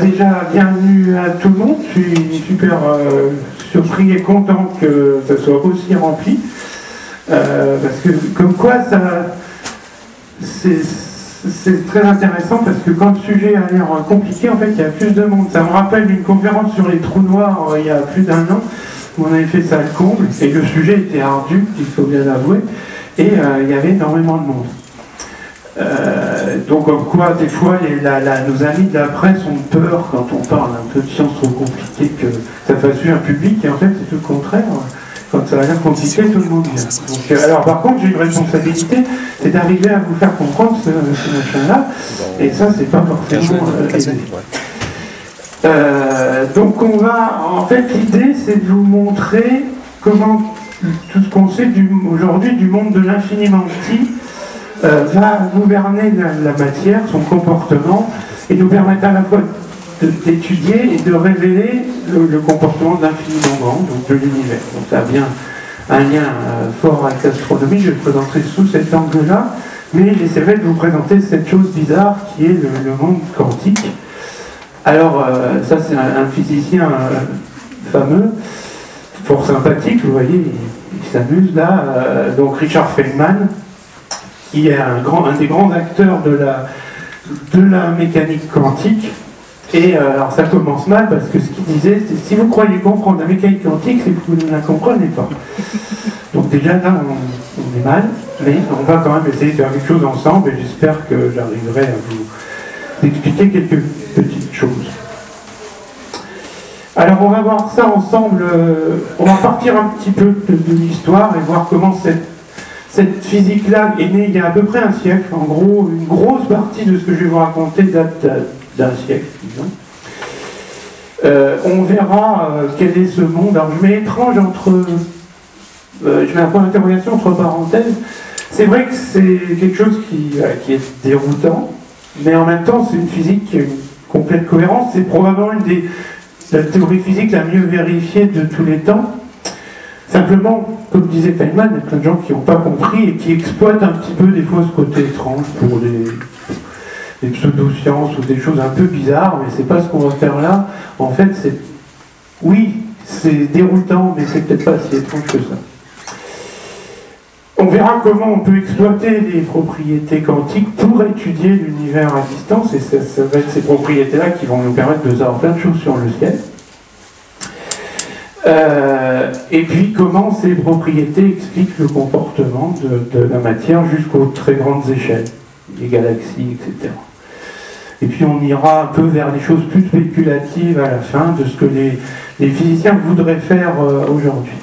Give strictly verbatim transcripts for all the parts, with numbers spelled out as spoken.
déjà, bienvenue à tout le monde. Je suis super euh, surpris et content que ça soit aussi rempli. Euh, parce que, comme quoi, ça, c'est très intéressant parce que quand le sujet a l'air compliqué, en fait, il y a plus de monde. Ça me rappelle une conférence sur les trous noirs euh, il y a plus d'un an, où on avait fait ça le comble, et le sujet était ardu, il faut bien l'avouer, et euh, il y avait énormément de monde. Euh, donc comme quoi des fois les, la, la, nos amis de la presse ont peur quand on parle un peu de science trop compliquée que ça fasse un public, et en fait c'est tout le contraire. Quand ça va l'air compliqué, tout le monde vient. Donc, euh, alors par contre j'ai une responsabilité, c'est d'arriver à vous faire comprendre ce, ce machin-là, et ça c'est pas forcément euh, aisé. Euh, donc on va, en fait l'idée c'est de vous montrer comment tout ce qu'on sait aujourd'hui du monde de l'infiniment petit Euh, va gouverner la, la matière, son comportement, et nous permettre à la fois d'étudier et de révéler le, le comportement de l'infiniment grand, donc de l'univers. Donc ça a bien un lien euh, fort avec l'astronomie, je le présenterai sous cet angle-là, mais j'essaierai de vous présenter cette chose bizarre qui est le, le monde quantique. Alors, euh, ça c'est un, un physicien euh, fameux, fort sympathique, vous voyez, il, il s'amuse là, euh, donc Richard Feynman, qui est un, grand, un des grands acteurs de la, de la mécanique quantique. Et euh, alors ça commence mal parce que ce qu'il disait, c'est si vous croyez comprendre la mécanique quantique, c'est que vous ne la comprenez pas. Donc déjà là, on, on est mal, mais on va quand même essayer de faire quelque chose ensemble et j'espère que j'arriverai à vous expliquer quelques petites choses. Alors on va voir ça ensemble, euh, on va partir un petit peu de, de l'histoire et voir comment cette Cette physique-là est née il y a à peu près un siècle. En gros, une grosse partie de ce que je vais vous raconter date d'un siècle, disons. Euh, on verra euh, quel est ce monde. Alors, je mets étrange entre... Euh, je mets un point d'interrogation entre parenthèses. C'est vrai que c'est quelque chose qui, euh, qui est déroutant, mais en même temps, c'est une physique qui a une complète cohérence. C'est probablement une des la théorie physique la mieux vérifiée de tous les temps. Simplement, comme disait Feynman, il y a plein de gens qui n'ont pas compris et qui exploitent un petit peu des fois ce côté étrange pour des, des pseudo-sciences ou des choses un peu bizarres, mais c'est pas ce qu'on va faire là. En fait, c'est... Oui, c'est déroutant, mais c'est peut-être pas si étrange que ça. On verra comment on peut exploiter les propriétés quantiques pour étudier l'univers à distance, et ça, ça va être ces propriétés-là qui vont nous permettre de savoir plein de choses sur le ciel. Euh, et puis comment ces propriétés expliquent le comportement de, de la matière jusqu'aux très grandes échelles, les galaxies, et cetera. Et puis on ira un peu vers des choses plus spéculatives à la fin de ce que les, les physiciens voudraient faire euh, aujourd'hui.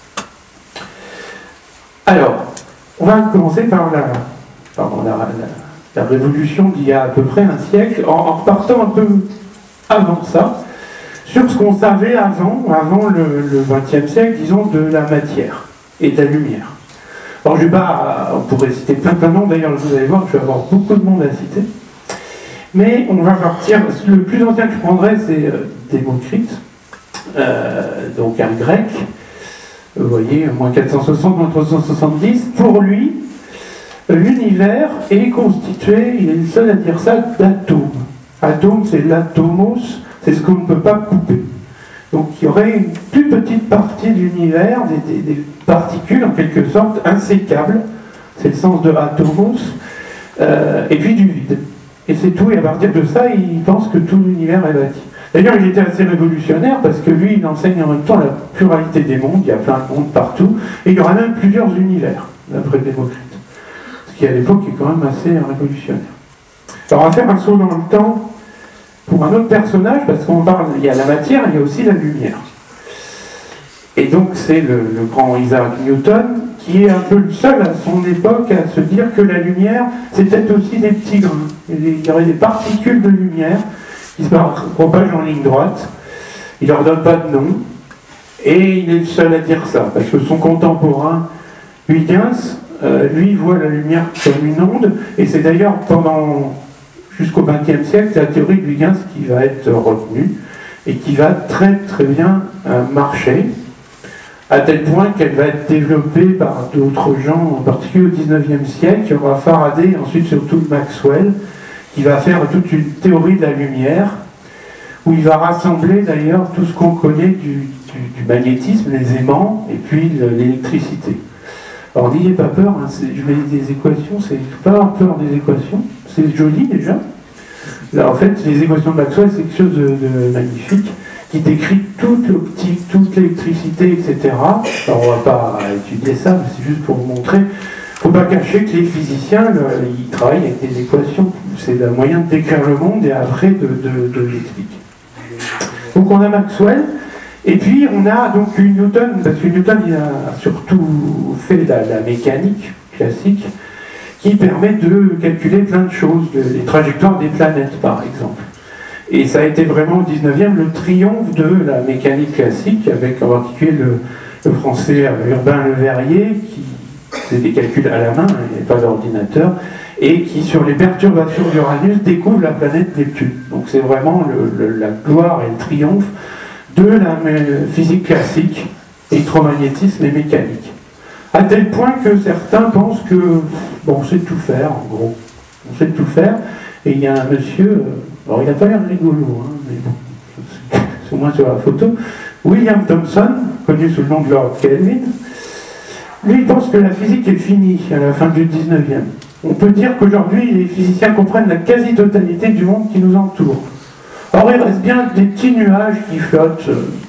Alors, on va commencer par la, pardon, la, la, la révolution d'il y a à peu près un siècle, en, en repartant un peu avant ça, sur ce qu'on savait avant, avant le vingtième siècle, disons, de la matière et de la lumière. Alors je vais pas, on pourrait citer plein plein de noms, d'ailleurs vous allez voir, je vais avoir beaucoup de monde à citer. Mais on va partir, le plus ancien que je prendrai, c'est euh, Démocrite, euh, donc un grec, vous voyez, moins quatre cent soixante, moins trois cent soixante-dix. Pour lui, l'univers est constitué, il est le seul à dire ça, d'atomes. Atome, c'est l'atomos, c'est ce qu'on ne peut pas couper. Donc il y aurait une plus petite partie de l'univers, des, des, des particules en quelque sorte insécables, c'est le sens de atomos, euh, et puis du vide. Et c'est tout, et à partir de ça, il pense que tout l'univers est bâti. D'ailleurs, il était assez révolutionnaire parce que lui, il enseigne en même temps la pluralité des mondes, il y a plein de mondes partout, et il y aura même plusieurs univers, d'après Démocrite. Ce qui à l'époque est quand même assez révolutionnaire. Alors on va faire un saut dans le temps pour un autre personnage, parce qu'on parle, il y a la matière, il y a aussi la lumière. Et donc c'est le, le grand Isaac Newton, qui est un peu le seul à son époque à se dire que la lumière, c'était aussi des petits grains. Il y aurait des particules de lumière qui se propagent en ligne droite. Il ne leur donne pas de nom, et il est le seul à dire ça, parce que son contemporain, Huygens, euh, lui voit la lumière comme une onde, et c'est d'ailleurs pendant... jusqu'au vingtième siècle, la théorie de Huygens qui va être retenue et qui va très très bien euh, marcher, à tel point qu'elle va être développée par d'autres gens, en particulier au dix-neuvième siècle. Il y aura Faraday, ensuite surtout Maxwell, qui va faire toute une théorie de la lumière, où il va rassembler d'ailleurs tout ce qu'on connaît du, du, du magnétisme, les aimants, et puis l'électricité. Alors n'ayez pas peur, hein, je mets des équations, c'est pas avoir peur des équations, c'est joli déjà. Là, en fait, les équations de Maxwell, c'est quelque chose de, de magnifique, qui décrit toute l'optique, toute l'électricité, et cetera. Alors, on va pas étudier ça, mais c'est juste pour vous montrer. Il ne faut pas cacher que les physiciens, là, ils travaillent avec des équations. C'est un moyen de décrire le monde et après de, de, de l'expliquer. Donc, on a Maxwell. Et puis, on a donc Newton, parce que Newton, il a surtout fait la, la mécanique classique, qui permet de calculer plein de choses, les trajectoires des planètes par exemple. Et ça a été vraiment au dix-neuvième le triomphe de la mécanique classique, avec en particulier le, le français Urbain Le Verrier, qui faisait des calculs à la main, il n'y avait pas d'ordinateur, et qui sur les perturbations d'Uranus découvre la planète Neptune. Donc c'est vraiment le, le, la gloire et le triomphe de la physique classique, électromagnétisme et mécanique. À tel point que certains pensent que, bon, on sait tout faire, en gros. On sait tout faire. Et il y a un monsieur, alors il n'a pas l'air rigolo, hein, mais bon, c'est au moins sur la photo, William Thomson, connu sous le nom de Lord Kelvin. Lui, il pense que la physique est finie à la fin du dix-neuvième. On peut dire qu'aujourd'hui, les physiciens comprennent la quasi-totalité du monde qui nous entoure. Or, il reste bien des petits nuages qui flottent.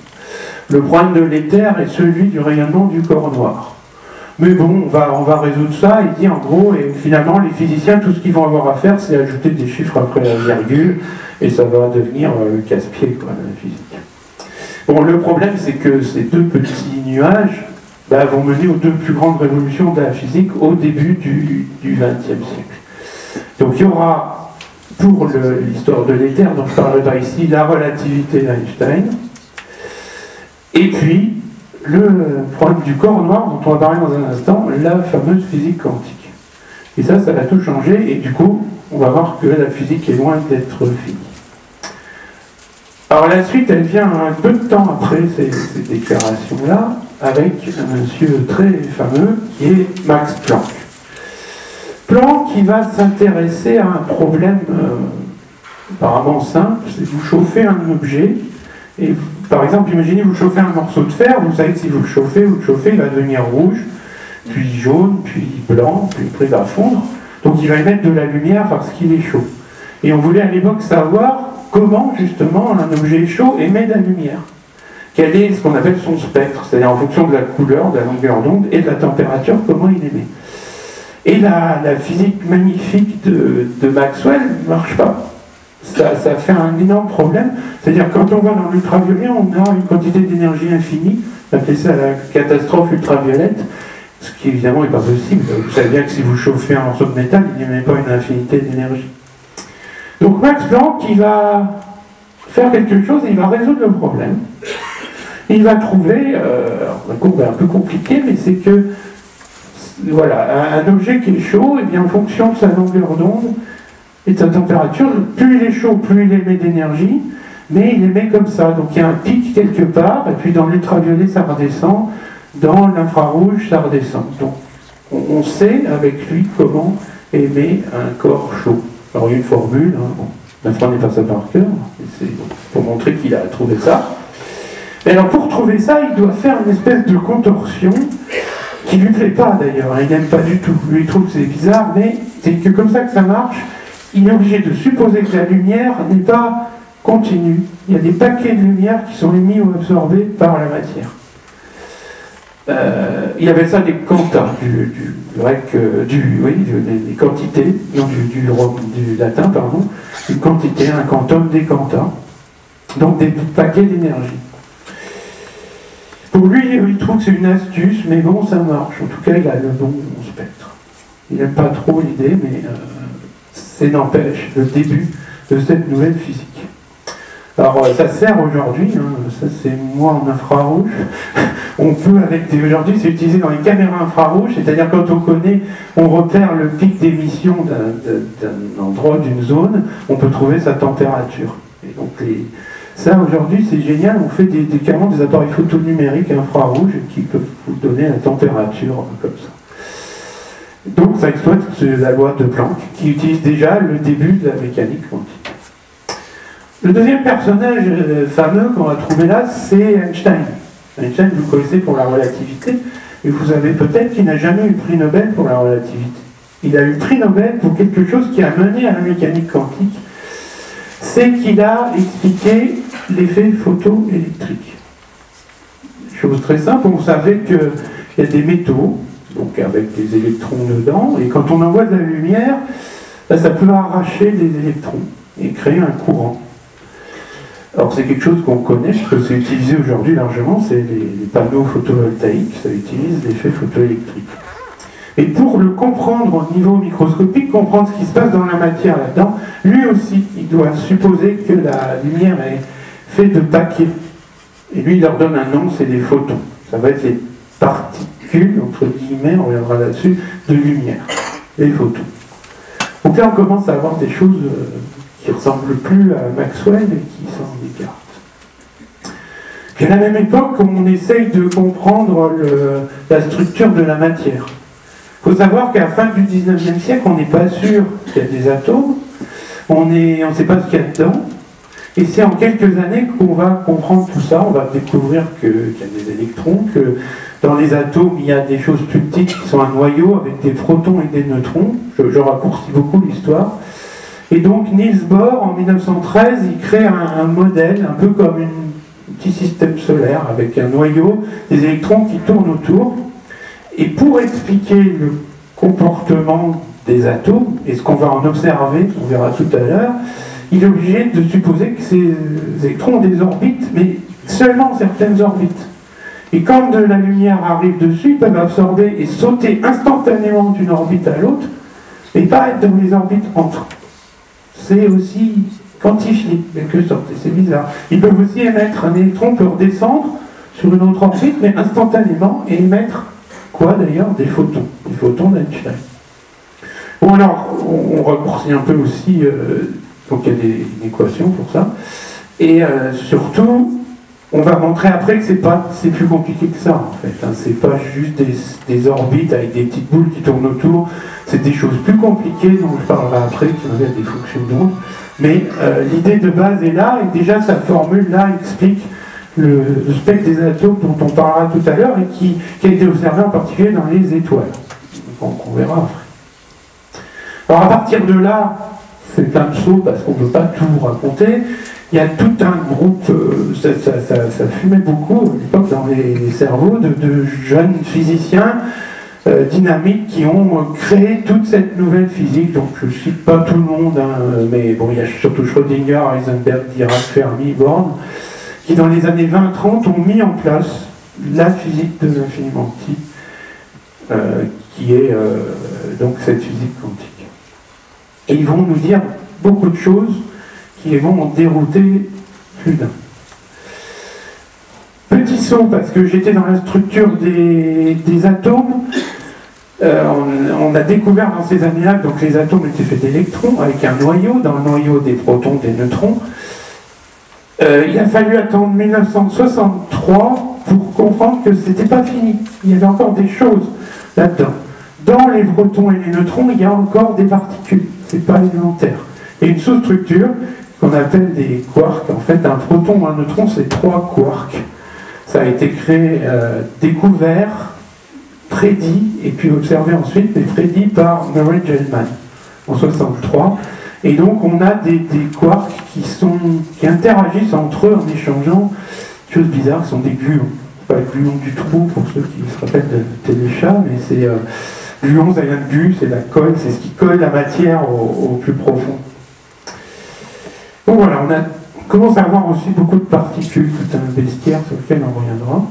Le problème de l'éther est celui du rayonnement du corps noir. Mais bon, on va, on va résoudre ça, il dit en gros, et finalement les physiciens, tout ce qu'ils vont avoir à faire, c'est ajouter des chiffres après la virgule, et ça va devenir euh, le casse-pied, quoi, la physique. Bon, le problème, c'est que ces deux petits nuages bah, vont mener aux deux plus grandes révolutions de la physique au début du vingtième siècle. Donc il y aura, pour l'histoire de l'éther, dont je parlerai ici, la relativité d'Einstein, et puis le problème du corps noir, dont on va parler dans un instant, la fameuse physique quantique. Et ça, ça va tout changer, et du coup, on va voir que la physique est loin d'être finie. Alors la suite, elle vient un peu de temps après ces, ces déclarations-là, avec un monsieur très fameux, qui est Max Planck. Planck qui va s'intéresser à un problème euh, apparemment simple, c'est vous chauffez un objet, et par exemple, imaginez vous chauffez un morceau de fer, vous savez que si vous le chauffez, vous le chauffez, il va devenir rouge, puis jaune, puis blanc, puis après il va fondre. Donc il va émettre de la lumière parce qu'il est chaud. Et on voulait à l'époque savoir comment justement un objet chaud émet de la lumière. Quel est ce qu'on appelle son spectre, c'est-à-dire en fonction de la couleur, de la longueur d'onde et de la température, comment il émet. Et la, la physique magnifique de, de Maxwell ne marche pas. Ça, ça fait un énorme problème. C'est-à-dire quand on va dans l'ultraviolet, on a une quantité d'énergie infinie. On appelle ça la catastrophe ultraviolette, ce qui évidemment n'est pas possible. Vous savez bien que si vous chauffez un morceau de métal, il n'y a même pas une infinité d'énergie. Donc Max Planck, il va faire quelque chose et il va résoudre le problème. Il va trouver, euh, un cours un peu compliqué, mais c'est que voilà, un, un objet qui est chaud, et bien en fonction de sa longueur d'onde et de sa température, plus il est chaud, plus il émet d'énergie, mais il émet comme ça. Donc il y a un pic quelque part, et puis dans l'ultraviolet ça redescend, dans l'infrarouge ça redescend. Donc on, on sait avec lui comment émet un corps chaud. Alors il y a une formule, hein, bon, n'apprenez pas ça par cœur, c'est pour montrer qu'il a trouvé ça. Et alors pour trouver ça, il doit faire une espèce de contorsion qui ne lui plaît pas d'ailleurs, il n'aime pas du tout. Lui il trouve que c'est bizarre, mais c'est que comme ça que ça marche, il est obligé de supposer que la lumière n'est pas continue. Il y a des paquets de lumière qui sont émis ou absorbés par la matière. Euh, il appelle ça des quanta, du, du grec, euh, du, oui, du, des, des quantités, non du, du, du latin, pardon, une quantité, un quantum, des quanta, donc des paquets d'énergie. Pour lui, il trouve que c'est une astuce, mais bon, ça marche. En tout cas, il a le bon spectre. Il n'aime pas trop l'idée, mais euh, c'est n'empêche le début de cette nouvelle physique. Alors, ça sert aujourd'hui, hein, ça c'est moi en infrarouge. On peut, avec des, aujourd'hui, c'est utilisé dans les caméras infrarouges, c'est-à-dire quand on connaît, on repère le pic d'émission d'un, d'un endroit, d'une zone, on peut trouver sa température. Et donc, les, ça aujourd'hui, c'est génial, on fait des, des, carrément des appareils photo numériques infrarouges qui peuvent vous donner la température comme ça. Donc, ça exploite la loi de Planck, qui utilise déjà le début de la mécanique quantique. Le deuxième personnage euh, fameux qu'on va trouver là, c'est Einstein. Einstein, vous connaissez pour la relativité, et vous savez peut-être qu'il n'a jamais eu le prix Nobel pour la relativité. Il a eu le prix Nobel pour quelque chose qui a mené à la mécanique quantique, c'est qu'il a expliqué l'effet photoélectrique. Chose très simple, on savait qu'il y a des métaux, donc avec des électrons dedans, et quand on envoie de la lumière, là, ça peut arracher des électrons et créer un courant. Alors c'est quelque chose qu'on connaît, parce que c'est utilisé aujourd'hui largement, c'est les, les panneaux photovoltaïques, ça utilise l'effet photoélectrique. Et pour le comprendre au niveau microscopique, comprendre ce qui se passe dans la matière là-dedans, lui aussi, il doit supposer que la lumière est faite de paquets. Et lui, il leur donne un nom, c'est les photons. Ça va être les particules, entre guillemets, on reviendra là-dessus, de lumière, les photons. Donc là, on commence à avoir des choses euh, qui ne ressemblent plus à Maxwell et qui s'en écartent. Puis à la même époque, on essaye de comprendre le, la structure de la matière. Il faut savoir qu'à la fin du dix-neuvième siècle, on n'est pas sûr qu'il y a des atomes, on ne on sait pas ce qu'il y a dedans, et c'est en quelques années qu'on va comprendre tout ça, on va découvrir que, qu'il y a des électrons, que dans les atomes, il y a des choses plus petites qui sont un noyau avec des protons et des neutrons. Je, je raccourcis beaucoup l'histoire. Et donc Niels Bohr, en mille neuf cent treize, il crée un, un modèle, un peu comme une, un petit système solaire, avec un noyau, des électrons qui tournent autour. Et pour expliquer le comportement des atomes, et ce qu'on va en observer, on verra tout à l'heure, il est obligé de supposer que ces électrons ont des orbites, mais seulement certaines orbites. Et quand de la lumière arrive dessus, ils peuvent absorber et sauter instantanément d'une orbite à l'autre, mais pas être dans les orbites entre. C'est aussi quantifié, en quelque sorte, et c'est bizarre. Ils peuvent aussi émettre, un électron peut redescendre sur une autre orbite, mais instantanément, et émettre quoi d'ailleurs? Des photons, des photons d'Einstein. Bon alors, on, on raccourcit un peu aussi, euh, donc il y a des, une équation pour ça, et euh, surtout, on va montrer après que c'est pas, c'est plus compliqué que ça en fait. Hein. C'est pas juste des, des orbites avec des petites boules qui tournent autour. C'est des choses plus compliquées dont je parlerai après, qui ont des fonctions d'onde. Mais euh, l'idée de base est là, et déjà sa formule là explique le, le spectre des atomes dont on parlera tout à l'heure et qui, qui a été observé en particulier dans les étoiles. Donc on verra après. Alors à partir de là, c'est plein de sauts parce qu'on ne peut pas tout raconter. Il y a tout un groupe, euh, ça, ça, ça, ça fumait beaucoup à l'époque dans les cerveaux de, de jeunes physiciens euh, dynamiques qui ont créé toute cette nouvelle physique. Donc je ne cite pas tout le monde, hein, mais bon, il y a surtout Schrödinger, Heisenberg, Dirac, Fermi, Born, qui dans les années vingt trente ont mis en place la physique de l'infiniment petit, euh, qui est euh, donc cette physique quantique. Et ils vont nous dire beaucoup de choses qui vont en dérouter plus d'un. Petit saut, parce que j'étais dans la structure des, des atomes, euh, on, on a découvert dans ces années-là que donc les atomes étaient faits d'électrons, avec un noyau, dans le noyau des protons, des neutrons. Euh, il a fallu attendre mille neuf cent soixante-trois pour comprendre que c'était pas fini. Il y avait encore des choses là-dedans. Dans les protons et les neutrons, il y a encore des particules. C'est pas élémentaire. Et une sous-structure qu'on appelle des quarks. En fait, un proton ou un neutron, c'est trois quarks. Ça a été créé, euh, découvert, prédit, et puis observé ensuite, mais prédit par Murray Gell-Mann en soixante-trois. Et donc, on a des, des quarks qui, sont, qui interagissent entre eux en échangeant des choses bizarres, qui sont des gluons. Pas le gluon du trou, pour ceux qui se rappellent de Téléchat, mais c'est... Euh, gluon, ça vient de glu, c'est la colle, c'est ce qui colle la matière au, au plus profond. Donc voilà, on, a, on commence à avoir aussi beaucoup de particules, tout un bestiaire sur lequel on reviendra.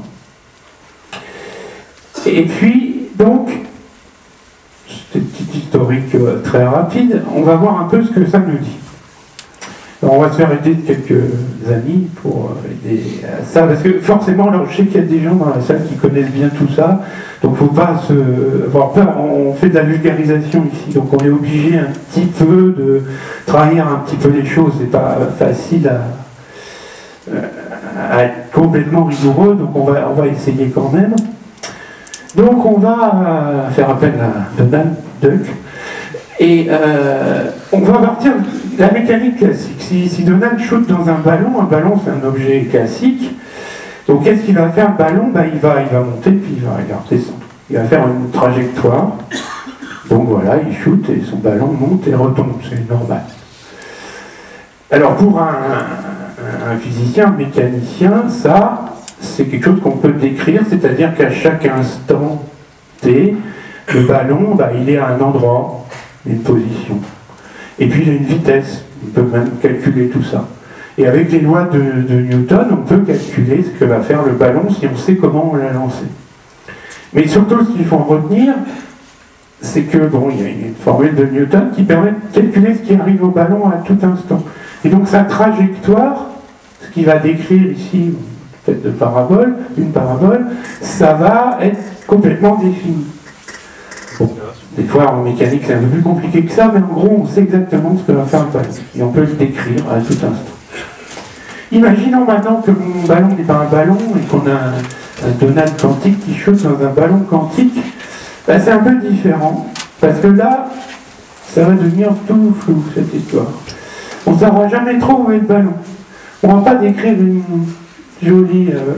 Et puis, donc, c'est une petite historique euh, très rapide, on va voir un peu ce que ça nous dit. Alors, on va se faire aider de quelques amis pour aider à ça, parce que forcément, alors, je sais qu'il y a des gens dans la salle qui connaissent bien tout ça, donc il ne faut pas se, avoir peur, on fait de la vulgarisation ici, donc on est obligé un petit peu de trahir un petit peu les choses, c'est pas facile à, à être complètement rigoureux, donc on va, on va essayer quand même. Donc on va faire appel à Donald Duck, Et euh, on va partir de la mécanique classique. Si, si Donald shoot dans un ballon, un ballon c'est un objet classique. Donc qu'est-ce qu'il va faire le ballon? Ben, il, va, il va monter puis il va, il va redescendre. Il va faire une trajectoire. Donc voilà, il shoot et son ballon monte et retombe. C'est normal. Alors pour un, un, un physicien, un mécanicien, ça, c'est quelque chose qu'on peut décrire, c'est-à-dire qu'à chaque instant T, le ballon, bah, il est à un endroit, une position. Et puis il a une vitesse, on peut même calculer tout ça. Et avec les lois de, de Newton, on peut calculer ce que va faire le ballon si on sait comment on l'a lancé. Mais surtout, ce qu'il faut en retenir, c'est que, bon, il y a une formule de Newton qui permet de calculer ce qui arrive au ballon à tout instant. Et donc sa trajectoire, ce qu'il va décrire ici, fait de parabole, une parabole, ça va être complètement défini. Bon, des fois en mécanique c'est un peu plus compliqué que ça, mais en gros on sait exactement ce que va faire le ballon. Et on peut le décrire à tout instant. Imaginons maintenant que mon ballon n'est pas un ballon et qu'on a un, un Donald quantique qui shoot dans un ballon quantique. Ben, c'est un peu différent, parce que là, ça va devenir tout flou cette histoire. On ne saura jamais trop où est le ballon. On ne va pas décrire une jolie euh,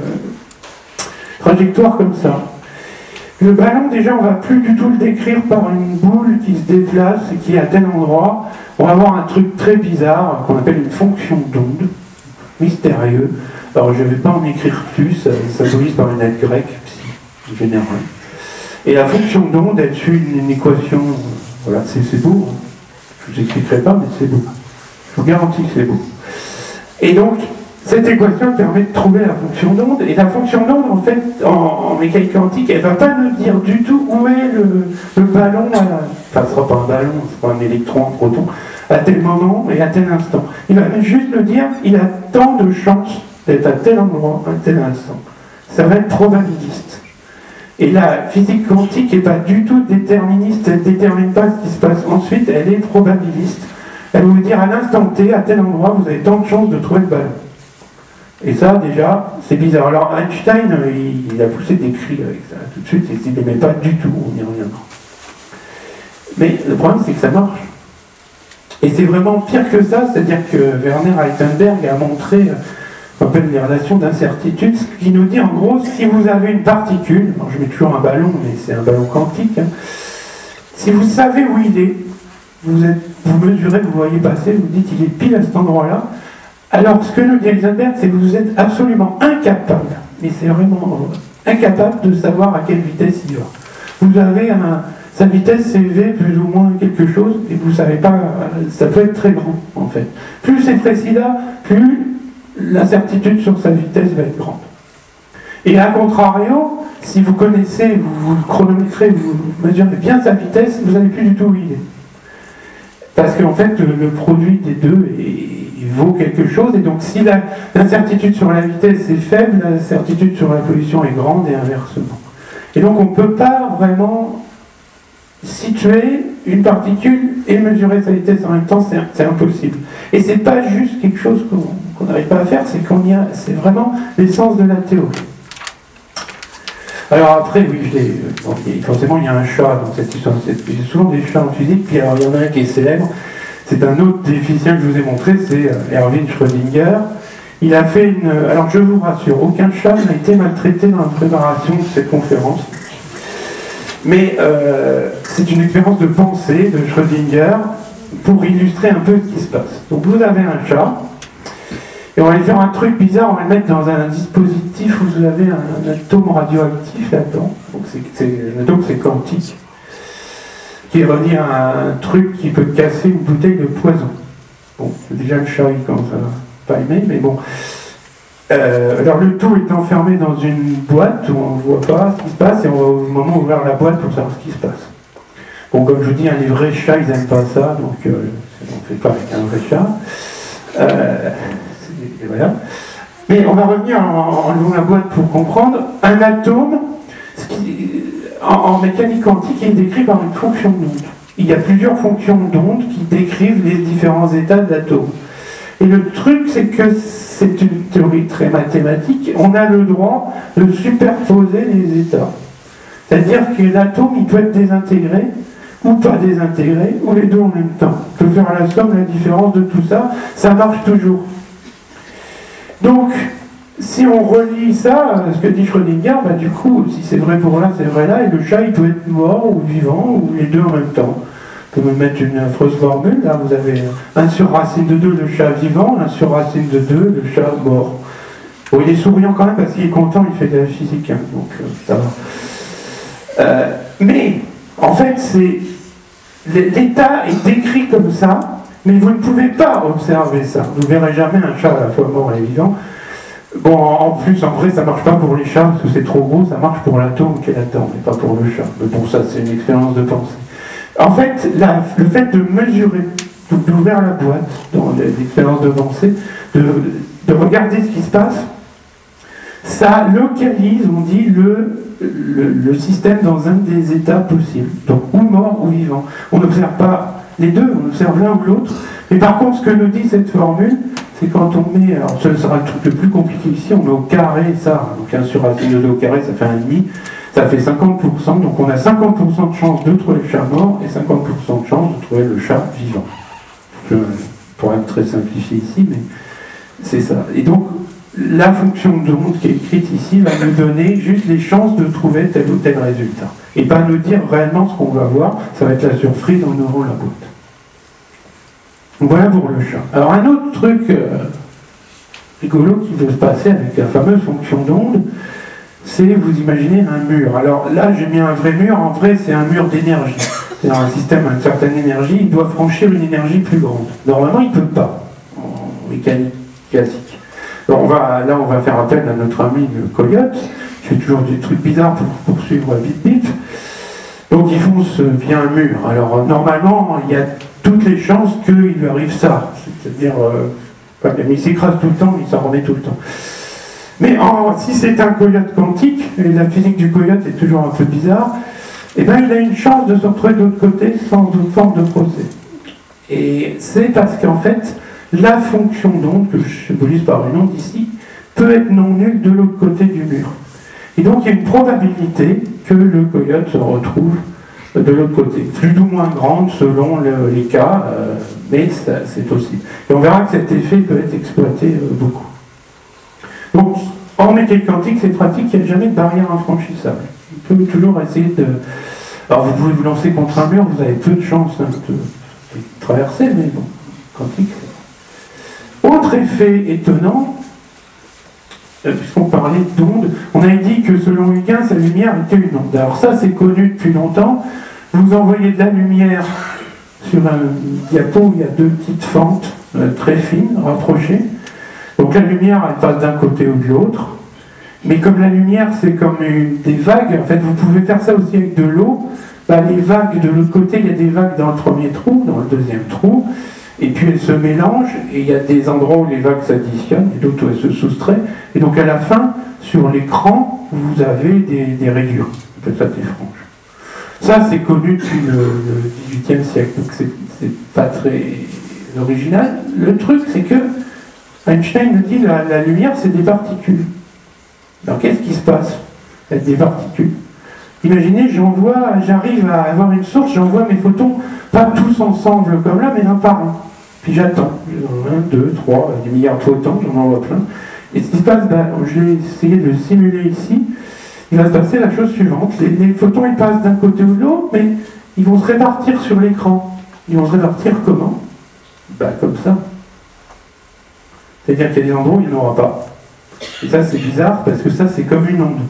trajectoire comme ça. Le ballon, déjà, on ne va plus du tout le décrire par une boule qui se déplace et qui est à tel endroit. On va avoir un truc très bizarre qu'on appelle une fonction d'onde, mystérieux. Alors, je ne vais pas en écrire plus, ça symbolise par une lettre grecque, en général. Et la fonction d'onde, elle suit une, une équation. Voilà, c'est beau. Hein. Je ne vous expliquerai pas, mais c'est beau. Je vous garantis que c'est beau. Et donc, cette équation permet de trouver la fonction d'onde. Et la fonction d'onde, en fait, en, en mécanique quantique, elle ne va pas nous dire du tout où est le, le ballon. À la... Enfin, ce ne sera pas un ballon, ce sera un électron, un proton, à tel moment et à tel instant. Il va juste nous dire il a tant de chances d'être à tel endroit, à tel instant. Ça va être probabiliste. Et la physique quantique n'est pas du tout déterministe, elle ne détermine pas ce qui se passe ensuite, elle est probabiliste. Elle va vous dire à l'instant T, à tel endroit, vous avez tant de chances de trouver le ballon. Et ça, déjà, c'est bizarre. Alors Einstein, il, il a poussé des cris avec ça tout de suite, et il n'aimait pas du tout, on y reviendra. Mais le problème, c'est que ça marche. Et c'est vraiment pire que ça, c'est-à-dire que Werner Heisenberg a montré on appelle les relations d'incertitude, ce qui nous dit en gros, si vous avez une particule, alors je mets toujours un ballon, mais c'est un ballon quantique, hein, si vous savez où il est, vous, êtes, vous mesurez, vous voyez passer, vous dites il est pile à cet endroit-là, alors ce que nous dit Heisenberg, c'est que vous êtes absolument incapable, mais c'est vraiment incapable de savoir à quelle vitesse il va. Vous avez un, sa vitesse c'est V plus ou moins quelque chose, et vous ne savez pas, ça peut être très grand en fait. Plus c'est précis là, plus l'incertitude sur sa vitesse va être grande. Et à contrario, si vous connaissez, vous, vous chronométrez, vous mesurez bien sa vitesse, vous n'avez plus du tout où il est. Parce qu'en fait, le, le produit des deux est, il vaut quelque chose, et donc si l'incertitude sur la vitesse est faible, l'incertitude sur la position est grande, et inversement. Et donc on ne peut pas vraiment situer une particule et mesurer sa vitesse en même temps, c'est impossible. Et c'est pas juste quelque chose qu'on qu'on n'arrive pas à faire, c'est qu'on y a, c'est vraiment l'essence de la théorie. Alors après, oui, je l'ai, bon, forcément il y a un chat dans cette histoire, il y a souvent des chats en physique, puis alors il y en a un qui est célèbre, c'est un autre des physiciens que je vous ai montré, c'est Erwin Schrödinger. Il a fait une, alors je vous rassure, aucun chat n'a été maltraité dans la préparation de cette conférence, mais euh, c'est une expérience de pensée de Schrödinger pour illustrer un peu ce qui se passe. Donc vous avez un chat, et on va lui faire un truc bizarre, on va le mettre dans un dispositif où vous avez un, un atome radioactif là-dedans. Donc c'est un atome c'est quantique, qui est relié à un truc qui peut casser une bouteille de poison. Bon, déjà le chat il commence à pas aimer, mais bon. Euh, alors le tout est enfermé dans une boîte où on ne voit pas ce qui se passe, et on va au moment ouvrir la boîte pour savoir ce qui se passe. Bon, comme je vous dis, hein, les vrais chats ils n'aiment pas ça, donc euh, on ne fait pas avec un vrai chat. Euh, Et voilà. Mais on va revenir en, en ouvrant la boîte pour comprendre. Un atome, ce qui, en, en mécanique quantique, il est décrit par une fonction d'onde. Il y a plusieurs fonctions d'onde qui décrivent les différents états de l'atome. Et le truc, c'est que c'est une théorie très mathématique. On a le droit de superposer les états. C'est-à-dire que l'atome, il peut être désintégré. ou pas désintégré, ou les deux en même temps. On peut faire la somme, la différence de tout ça, ça marche toujours. Donc, si on relie ça, ce que dit Schrödinger, bah, du coup, si c'est vrai pour là, c'est vrai là, et le chat, il peut être mort ou vivant, ou les deux en même temps. On peut me mettre une affreuse formule, là, vous avez un sur racine de deux, le chat vivant, un sur racine de deux, le chat mort. Bon, il est souriant quand même, parce qu'il est content, il fait de la physique, hein, donc euh, ça va. Euh, mais, en fait, c'est... L'état est décrit comme ça, mais vous ne pouvez pas observer ça. Vous ne verrez jamais un chat à la fois mort et vivant. Bon, en plus, en vrai, ça ne marche pas pour les chats, parce que c'est trop gros, ça marche pour l'atome qui est là-dedans, mais pas pour le chat. Mais bon, ça, c'est une expérience de pensée. En fait, la, le fait de mesurer, d'ouvrir la boîte, dans l'expérience de pensée, de, de regarder ce qui se passe, ça localise, on dit, le, le, le système dans un des états possibles. Donc, ou mort ou vivant. On n'observe pas les deux, on observe l'un ou l'autre. Mais par contre, ce que nous dit cette formule, c'est quand on met, alors ce sera le truc le plus compliqué ici, on met au carré ça, donc un sur racine de deux au carré, ça fait un demi, ça fait cinquante pour cent, donc on a cinquante pour cent de chance de trouver le chat mort et cinquante pour cent de chance de trouver le chat vivant. Je pourrais être très simplifié ici, mais c'est ça. Et donc, la fonction d'onde qui est écrite ici va nous donner juste les chances de trouver tel ou tel résultat. Et pas nous dire réellement ce qu'on va voir, ça va être la surprise en ouvrant la boîte. Voilà pour le chat. Alors un autre truc euh, rigolo qui veut se passer avec la fameuse fonction d'onde, c'est, vous imaginez, un mur. Alors là, j'ai mis un vrai mur, en vrai, c'est un mur d'énergie. C'est-à-dire un système à une certaine énergie, il doit franchir une énergie plus grande. Normalement, il ne peut pas, en mécanique classique. Alors on va, là, on va faire appel à notre ami le coyote, qui fait toujours des trucs bizarres pour poursuivre Bip Bip. Donc il fonce via un mur. Alors normalement, il y a toutes les chances qu'il lui arrive ça. C'est-à-dire, euh, il s'écrase tout le temps, il s'en remet tout le temps. Mais en, si c'est un coyote quantique, et la physique du coyote est toujours un peu bizarre, eh ben, il a une chance de se retrouver de l'autre côté sans autre forme de procès. Et c'est parce qu'en fait, la fonction d'onde, que je symbolise par une onde ici, peut être non nulle de l'autre côté du mur. Et donc il y a une probabilité que le coyote se retrouve de l'autre côté, plus ou moins grande selon le, les cas, euh, mais c'est possible. Et on verra que cet effet peut être exploité euh, beaucoup. Donc, en mécanique quantique, c'est pratique, il n'y a jamais de barrière infranchissable. On peut toujours essayer de... Alors, vous pouvez vous lancer contre un mur, vous avez peu de chance hein, de, de traverser, mais bon, quantique, c'est... Autre effet étonnant, puisqu'on parlait d'ondes, on a dit que selon Huygens, la lumière était une onde. Alors ça, c'est connu depuis longtemps. Vous envoyez de la lumière sur un diapo où il y a deux petites fentes euh, très fines, rapprochées. Donc la lumière, elle passe d'un côté ou de l'autre. Mais comme la lumière, c'est comme une, des vagues, en fait, vous pouvez faire ça aussi avec de l'eau. Bah, les vagues de l'autre côté, il y a des vagues dans le premier trou, dans le deuxième trou. Et puis elles se mélangent, et il y a des endroits où les vagues s'additionnent, et d'autres où elles se soustraient. Et donc à la fin, sur l'écran, vous avez des, des rayures. On appelle ça des franges. Ça, c'est connu depuis le, le dix-huitième siècle, donc c'est pas très original. Le truc, c'est que Einstein nous dit que la, la lumière, c'est des particules. Alors qu'est-ce qui se passe avec des particules? Imaginez, j'envoie, j'arrive à avoir une source, j'envoie mes photons, pas tous ensemble comme là, mais un par un. Puis j'attends. Un, deux, trois, des milliards de photons, j'en envoie plein. Et ce qui se passe, ben, je vais essayer de le simuler ici. Il va se passer la chose suivante. Les, les photons, ils passent d'un côté ou de l'autre, mais ils vont se répartir sur l'écran. Ils vont se répartir comment? Ben, comme ça. C'est-à-dire qu'il y a des endroits où il n'y en aura pas. Et ça, c'est bizarre, parce que ça, c'est comme une onde.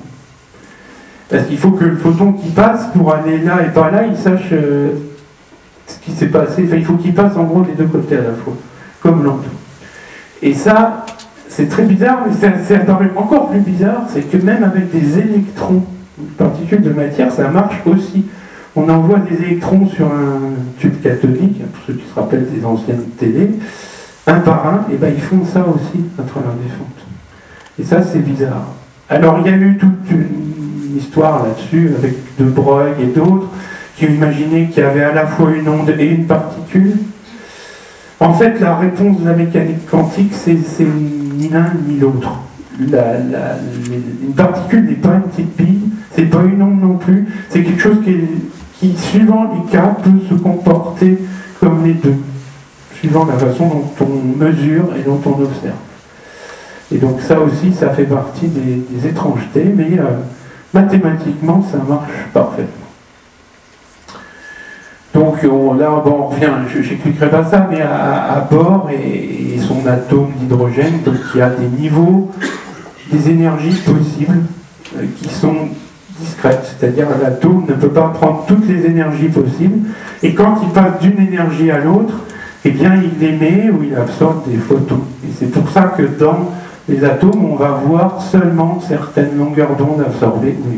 Parce qu'il faut que le photon qui passe, pour aller là et pas là, il sache euh, ce qui s'est passé. Enfin, il faut qu'il passe en gros des deux côtés à la fois, comme l'onde. Et ça, c'est très bizarre, mais c'est apparaît encore plus bizarre, c'est que même avec des électrons, une particule de matière, ça marche aussi. On envoie des électrons sur un tube cathodique, pour ceux qui se rappellent des anciennes télé, un par un, et ben ils font ça aussi à travers des fentes. Et ça, c'est bizarre. Alors, il y a eu toute une histoire là-dessus, avec De Broglie et d'autres, qui ont imaginé qu'il y avait à la fois une onde et une particule. En fait, la réponse de la mécanique quantique, c'est ni l'un ni l'autre. La, la, une particule n'est pas une petite bille, c'est pas une onde non plus, c'est quelque chose qui est, qui, suivant les cas, peut se comporter comme les deux, suivant la façon dont on mesure et dont on observe. Et donc ça aussi, ça fait partie des, des étrangetés, mais euh, mathématiquement, ça marche parfaitement. Donc on, là, bon, on revient, je n'expliquerai pas ça, mais à, à Bohr et, et son atome d'hydrogène, donc il y a des niveaux, des énergies possibles euh, qui sont discrètes, c'est-à-dire l'atome ne peut pas prendre toutes les énergies possibles, et quand il passe d'une énergie à l'autre, eh bien il émet ou il absorbe des photons. Et c'est pour ça que dans les atomes, on va voir seulement certaines longueurs d'onde absorbées ou émises.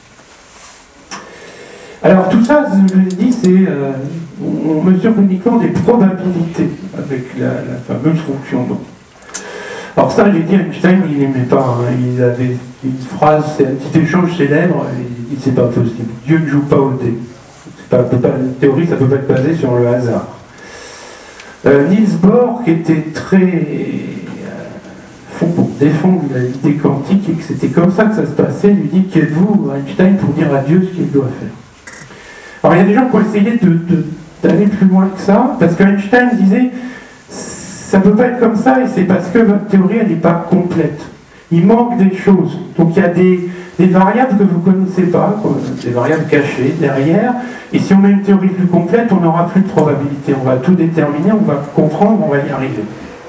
Alors tout ça, je vous l'ai dit, c'est euh, on mesure uniquement des probabilités avec la, la fameuse fonction d'onde. Alors ça, j'ai dit, Einstein, il n'aimait pas. Hein, il avait une phrase, c'est un petit échange célèbre, et il dit c'est pas possible. Dieu ne joue pas au dé. Pas, pas, une théorie, ça ne peut pas être basé sur le hasard. Euh, Niels Bohr, qui était très euh, fond pour défendre l'idée quantique et que c'était comme ça que ça se passait, lui dit qui êtes-vous, Einstein, pour dire à Dieu ce qu'il doit faire. Alors il y a des gens qui ont essayé de, de, d'aller plus loin que ça, parce qu'Einstein disait ça ne peut pas être comme ça et c'est parce que votre théorie elle n'est pas complète. Il manque des choses. Donc il y a des, des variables que vous ne connaissez pas, quoi, des variables cachées derrière, et si on a une théorie plus complète, on n'aura plus de probabilité. On va tout déterminer, on va comprendre, on va y arriver.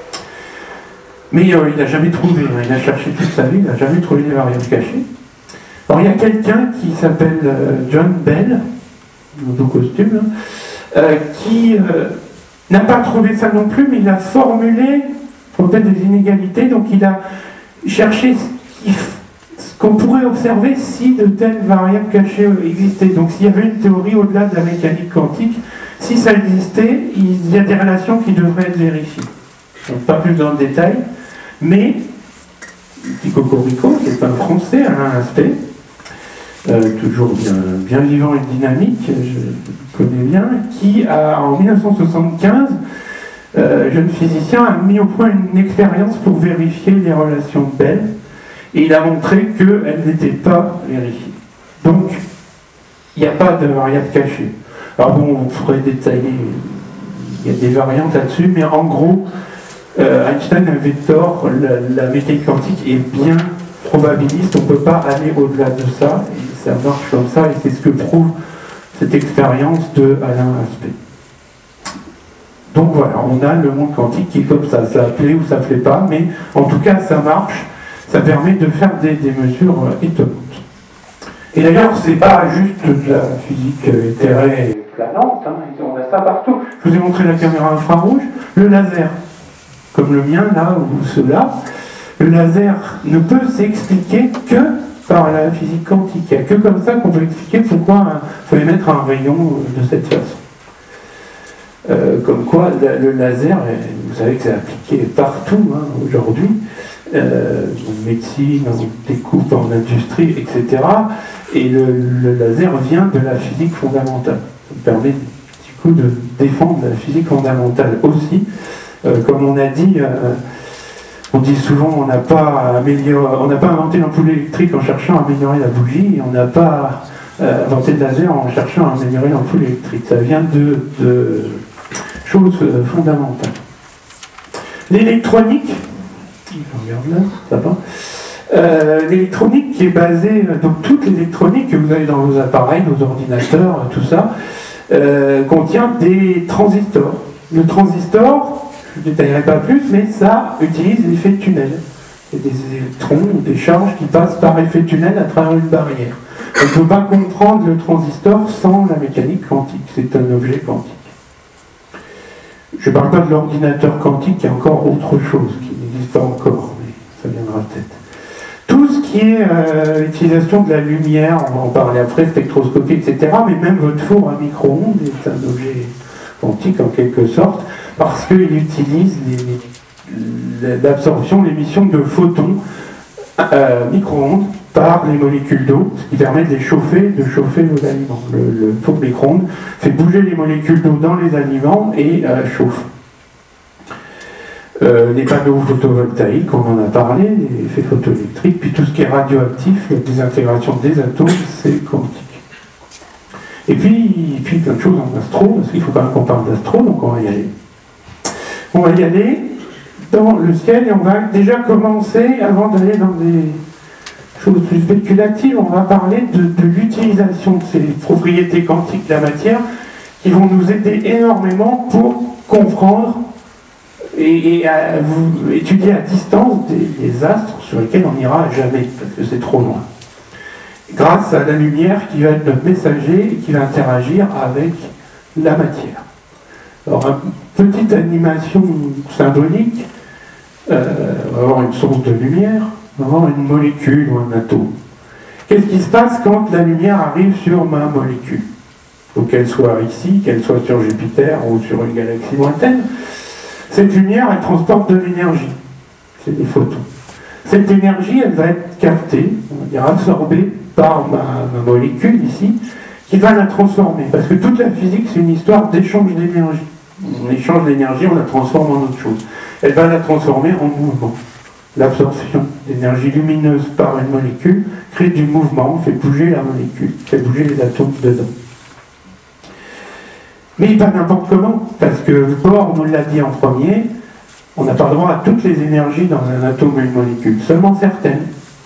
Mais euh, il n'a jamais trouvé, hein, il a cherché toute sa vie, il n'a jamais trouvé des variables cachées. Alors il y a quelqu'un qui s'appelle euh, John Bell, au costume, euh, qui euh, n'a pas trouvé ça non plus, mais il a formulé peut-être des inégalités, donc il a cherché ce, ce qu'on pourrait observer si de telles variables cachées existaient. Donc s'il y avait une théorie au-delà de la mécanique quantique, si ça existait, il y a des relations qui devraient être vérifiées. Donc pas plus dans le détail, mais petit Cocorico, qui est un Français, Alain Aspect, Euh, toujours bien, bien vivant et dynamique, je connais bien, qui a, en mille neuf cent soixante-quinze, euh, jeune physicien, a mis au point une expérience pour vérifier les relations de Bell, et il a montré qu'elles n'étaient pas vérifiées. Donc, il n'y a pas de variable cachée. Alors bon, on pourrait détailler, il y a des variantes là-dessus, mais en gros, euh, Einstein avait tort, la, la mécanique quantique est bien probabiliste, on ne peut pas aller au-delà de ça, et ça marche comme ça, et c'est ce que prouve cette expérience de Alain Aspect. Donc voilà, on a le monde quantique qui est comme ça, ça plaît ou ça ne plaît pas, mais en tout cas ça marche, ça permet de faire des, des mesures étonnantes. Et d'ailleurs, c'est pas juste de la physique éthérée et planante, hein, on a ça partout. Je vous ai montré la caméra infrarouge, le laser, comme le mien là, ou ceux-là. Le laser ne peut s'expliquer que par la physique quantique. Il n'y a que comme ça qu'on peut expliquer pourquoi il faut émettre un rayon de cette façon. Euh, comme quoi, le laser, vous savez que c'est appliqué partout hein, aujourd'hui, euh, en médecine, en découpe, en industrie, et cetera. Et le, le laser vient de la physique fondamentale. Ça permet du coup de défendre la physique fondamentale aussi. Euh, comme on a dit, euh, on dit souvent on n'a pas amélioré, on n'a pas inventé l'ampoule électrique en cherchant à améliorer la bougie, et on n'a pas euh, inventé le laser en cherchant à améliorer l'ampoule électrique. Ça vient de, de choses euh, fondamentales. L'électronique, regarde là, ça va. Euh, l'électronique qui est basée, donc toute l'électronique que vous avez dans vos appareils, vos ordinateurs, tout ça, euh, contient des transistors. Le transistor, je ne détaillerai pas plus, mais ça utilise l'effet tunnel. C'est des électrons ou des charges qui passent par effet tunnel à travers une barrière. On ne peut pas comprendre le transistor sans la mécanique quantique. C'est un objet quantique. Je ne parle pas de l'ordinateur quantique, il y a encore autre chose qui n'existe pas encore, mais ça viendra peut-être. Tout ce qui est euh, utilisation de la lumière, on va en parler après, spectroscopie, et cetera, mais même votre four à micro-ondes est un objet quantique en quelque sorte, parce qu'il utilise l'absorption, l'émission de photons euh, micro-ondes par les molécules d'eau, ce qui permet de les chauffer, de chauffer vos aliments. Le, le four micro-ondes fait bouger les molécules d'eau dans les aliments et euh, chauffe. Euh, les panneaux photovoltaïques, on en a parlé, les effets photoélectriques, puis tout ce qui est radioactif, la désintégration des atomes, c'est quantique. Et puis, et puis plein de choses en astro, parce qu'il faut quand même qu'on parle d'astro, donc on va y aller. On va y aller dans le ciel et on va déjà commencer, avant d'aller dans des choses plus spéculatives, on va parler de, de l'utilisation de ces propriétés quantiques de la matière qui vont nous aider énormément pour comprendre et, et à, vous, étudier à distance des, des astres sur lesquels on n'ira jamais, parce que c'est trop loin. Grâce à la lumière qui va être notre messager et qui va interagir avec la matière. Alors, une petite animation symbolique, euh, on va avoir une source de lumière, on va avoir une molécule ou un atome. Qu'est-ce qui se passe quand la lumière arrive sur ma molécule? Il faut qu'elle soit ici, qu'elle soit sur Jupiter ou sur une galaxie lointaine. Cette lumière, elle transporte de l'énergie. C'est des photons. Cette énergie, elle va être captée, on va dire absorbée par ma, ma molécule ici, qui va la transformer. Parce que toute la physique, c'est une histoire d'échange d'énergie. On échange l'énergie, on la transforme en autre chose. Elle va la transformer en mouvement. L'absorption d'énergie lumineuse par une molécule crée du mouvement, fait bouger la molécule, fait bouger les atomes dedans. Mais pas n'importe comment, parce que Bohr nous l'a dit en premier, on n'a pas le droit à toutes les énergies dans un atome ou une molécule, seulement certaines.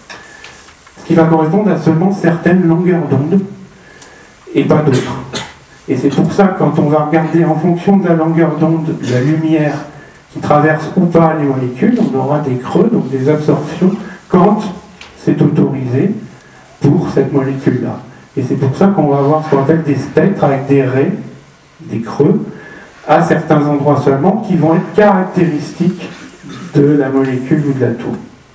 Ce qui va correspondre à seulement certaines longueurs d'onde, et pas d'autres. Et c'est pour ça que quand on va regarder en fonction de la longueur d'onde, la lumière qui traverse ou pas les molécules, on aura des creux, donc des absorptions, quand c'est autorisé pour cette molécule-là. Et c'est pour ça qu'on va avoir ce qu'on appelle des spectres avec des raies, des creux, à certains endroits seulement, qui vont être caractéristiques de la molécule ou de l'atome.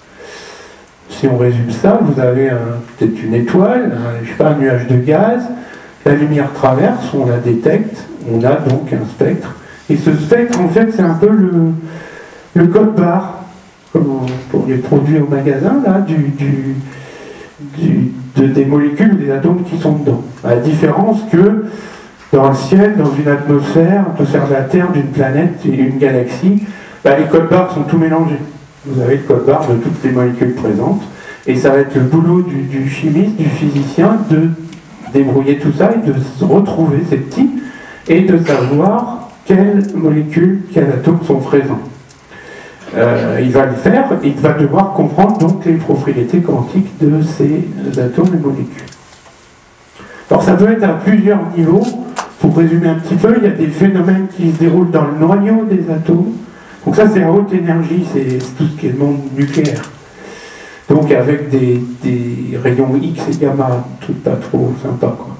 Si on résume ça, vous avez peut-être une étoile, un, je sais pas, un nuage de gaz, la lumière traverse, on la détecte, on a donc un spectre. Et ce spectre, en fait, c'est un peu le, le code barre, comme pour les produits au magasin, là, du, du, du, de, des molécules ou des atomes qui sont dedans. À la différence que dans le ciel, dans une atmosphère, atmosphère de la Terre, d'une planète, une galaxie, bah, les codes barres sont tout mélangés. Vous avez le code barre de toutes les molécules présentes, et ça va être le boulot du, du chimiste, du physicien, de débrouiller tout ça et de retrouver ces petits, et de savoir quelles molécules, quels atomes sont présents. Euh, il va le faire, il va devoir comprendre donc les propriétés quantiques de ces atomes et molécules. Alors ça peut être à plusieurs niveaux. Pour résumer un petit peu, il y a des phénomènes qui se déroulent dans le noyau des atomes. Donc ça, c'est à haute énergie, c'est tout ce qui est le monde nucléaire. Donc avec des, des rayons X et gamma, tout pas trop sympa, quoi.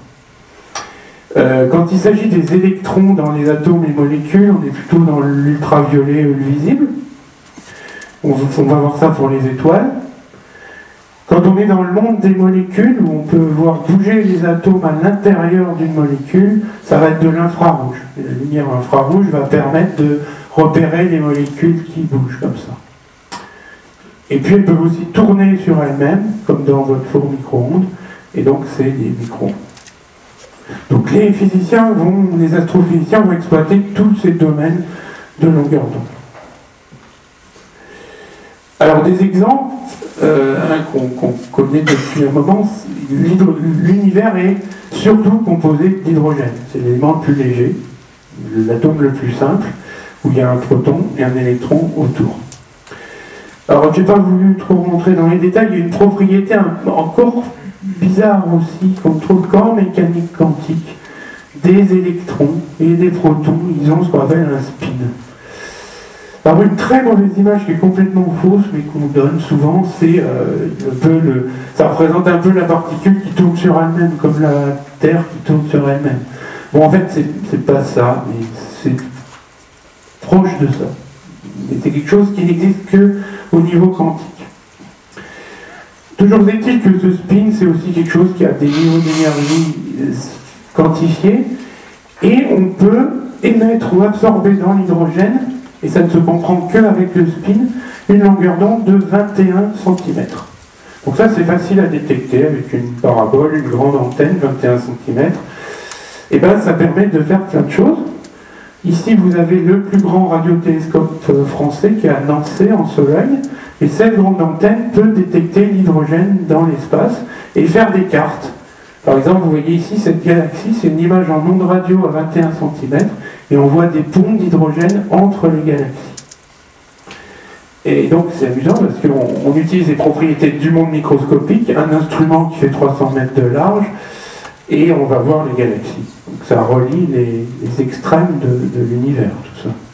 Euh, quand il s'agit des électrons dans les atomes et molécules, on est plutôt dans l'ultraviolet ou le visible. On, on va voir ça pour les étoiles. Quand on est dans le monde des molécules, où on peut voir bouger les atomes à l'intérieur d'une molécule, ça va être de l'infrarouge. Et la lumière infrarouge va permettre de repérer les molécules qui bougent comme ça. Et puis elles peuvent aussi tourner sur elles-mêmes, comme dans votre four micro-ondes, et donc c'est des micro-ondes. Donc les physiciens vont, les astrophysiciens vont exploiter tous ces domaines de longueur d'onde. Alors des exemples, euh, un qu'on qu'on connaît depuis un moment, l'univers est surtout composé d'hydrogène. C'est l'élément le plus léger, l'atome le plus simple, où il y a un proton et un électron autour. Alors je n'ai pas voulu trop rentrer dans les détails, il y a une propriété encore bizarre aussi, qu'on trouve qu'en mécanique quantique, des électrons et des protons, ils ont ce qu'on appelle un spin. Alors une très mauvaise image qui est complètement fausse, mais qu'on donne souvent, c'est euh, un peu le, ça représente un peu la particule qui tourne sur elle-même, comme la Terre qui tourne sur elle-même. Bon, en fait, c'est, c'est pas ça, mais c'est proche de ça. Mais c'est quelque chose qui n'existe que au niveau quantique. Toujours est-il que ce spin, c'est aussi quelque chose qui a des niveaux d'énergie quantifiés, et on peut émettre ou absorber dans l'hydrogène, et ça ne se comprend qu'avec le spin, une longueur d'onde de vingt et un centimètres. Donc ça, c'est facile à détecter avec une parabole, une grande antenne, vingt et un centimètres. Et bien, ça permet de faire plein de choses. Ici, vous avez le plus grand radiotélescope français qui est à Nancy, en Sologne, et cette grande antenne peut détecter l'hydrogène dans l'espace et faire des cartes Par exemple, vous voyez ici cette galaxie, c'est une image en ondes radio à vingt et un centimètres, et on voit des ponts d'hydrogène entre les galaxies. Et donc c'est amusant parce qu'on on utilise les propriétés du monde microscopique, un instrument qui fait trois cents mètres de large, et on va voir les galaxies. Donc ça relie les, les extrêmes de, de l'univers, tout ça.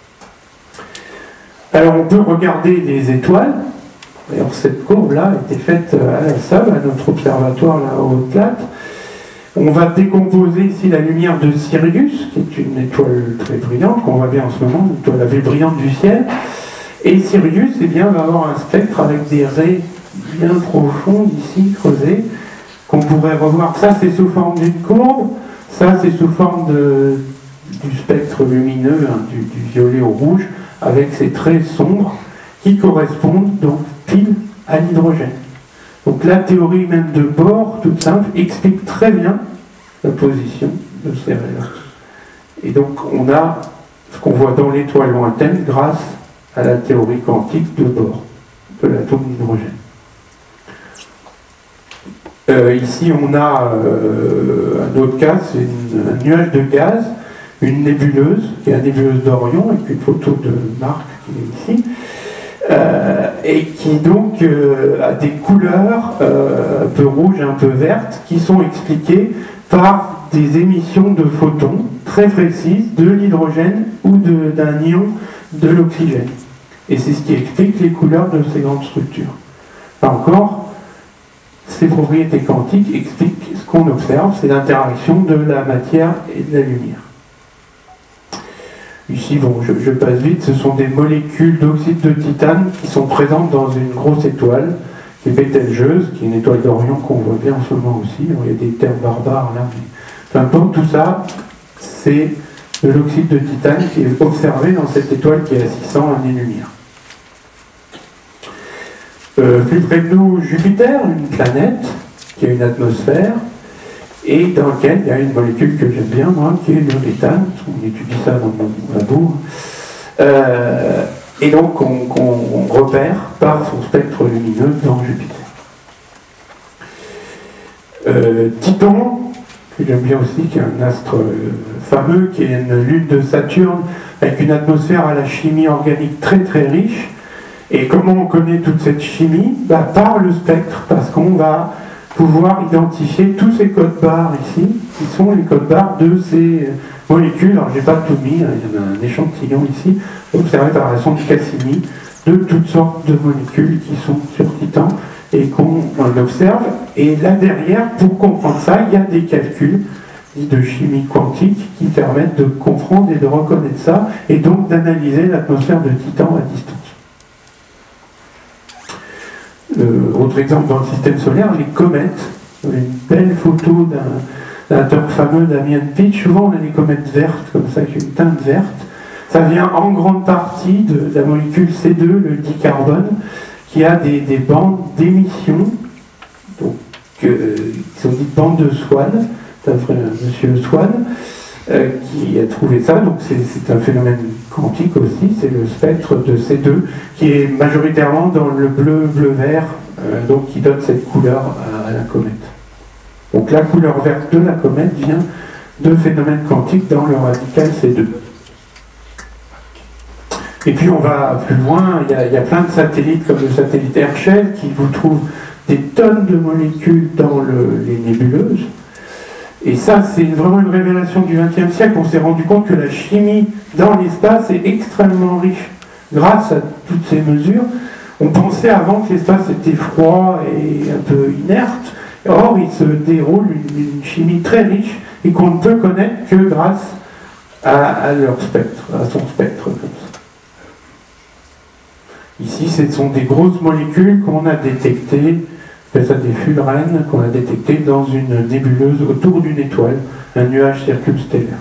Alors on peut regarder les étoiles. D'ailleurs cette courbe-là a été faite à la S A B, à notre observatoire là au Haute-Latte. On va décomposer ici la lumière de Sirius, qui est une étoile très brillante, qu'on voit bien en ce moment, une étoile la plus brillante du ciel. Et Sirius, eh bien, va avoir un spectre avec des raies bien profondes ici, creusées, qu'on pourrait revoir. Ça, c'est sous forme d'une courbe. Ça, c'est sous forme de, du spectre lumineux, hein, du, du violet au rouge, avec ces traits sombres qui correspondent donc pile à l'hydrogène. Donc la théorie même de Bohr, toute simple, explique très bien la position de ces raies-là. Et donc on a ce qu'on voit dans l'étoile lointaine grâce à la théorie quantique de Bohr, de l'atome d'hydrogène. Euh, ici, on a euh, un autre cas, c'est un nuage de gaz, une nébuleuse, qui est la nébuleuse d'Orion, avec une photo de Marc qui est ici, euh, et qui donc euh, a des couleurs euh, un peu rouges et un peu vertes, qui sont expliquées par des émissions de photons très précises de l'hydrogène ou d'un ion de l'oxygène. Et c'est ce qui explique les couleurs de ces grandes structures. Là encore, ces propriétés quantiques expliquent ce qu'on observe, c'est l'interaction de la matière et de la lumière. Ici, bon, je, je passe vite, ce sont des molécules d'oxyde de titane qui sont présentes dans une grosse étoile, qui est Bételgeuse, qui est une étoile d'Orion qu'on voit bien en ce moment aussi. Alors, il y a des termes barbares là, mais peu importe, tout ça, c'est de l'oxyde de titane qui est observé dans cette étoile qui est à six cents années-lumière. Euh, plus près de nous, Jupiter, une planète qui a une atmosphère et dans laquelle il y a une molécule que j'aime bien, moi, qui est le méthane. On étudie ça dans mon labo. Euh, et donc, on, on, on repère par son spectre lumineux dans Jupiter. Euh, Titan, que j'aime bien aussi, qui est un astre euh, fameux, qui est une lune de Saturne, avec une atmosphère à la chimie organique très très riche. Et comment on connaît toute cette chimie? Bah, par le spectre, parce qu'on va pouvoir identifier tous ces codes barres ici, qui sont les codes barres de ces molécules. Alors, je n'ai pas tout mis, hein, il y en a un échantillon ici, observé par la sonde Cassini, de toutes sortes de molécules qui sont sur Titan et qu'on observe. Et là derrière, pour comprendre ça, il y a des calculs de chimie quantique qui permettent de comprendre et de reconnaître ça, et donc d'analyser l'atmosphère de Titan à distance. Euh, autre exemple dans le système solaire, les comètes. Vous avez une belle photo d'un auteur fameux, Damien Pitch. Souvent on a des comètes vertes comme ça, avec une teinte verte. Ça vient en grande partie de, de la molécule C deux, le dicarbone, qui a des, des bandes d'émission, donc euh, qui sont dites bandes de Swann, d'après M. Swann, euh, qui a trouvé ça. Donc c'est un phénomène quantique aussi, c'est le spectre de C deux, qui est majoritairement dans le bleu, bleu-vert, euh, donc qui donne cette couleur à, à la comète. Donc la couleur verte de la comète vient de phénomènes quantiques dans le radical C deux. Et puis on va plus loin, il y a, il y a plein de satellites comme le satellite Herschel qui vous trouve des tonnes de molécules dans le, les nébuleuses. Et ça, c'est vraiment une révélation du vingtième siècle. On s'est rendu compte que la chimie dans l'espace est extrêmement riche grâce à toutes ces mesures. On pensait avant que l'espace était froid et un peu inerte. Or, il se déroule une, une chimie très riche et qu'on ne peut connaître que grâce à, à leur spectre, à son spectre comme ça. Ici, ce sont des grosses molécules qu'on a détectées, on appelle ça des fullerènes, qu'on a détectées dans une nébuleuse autour d'une étoile, un nuage circumstellaire.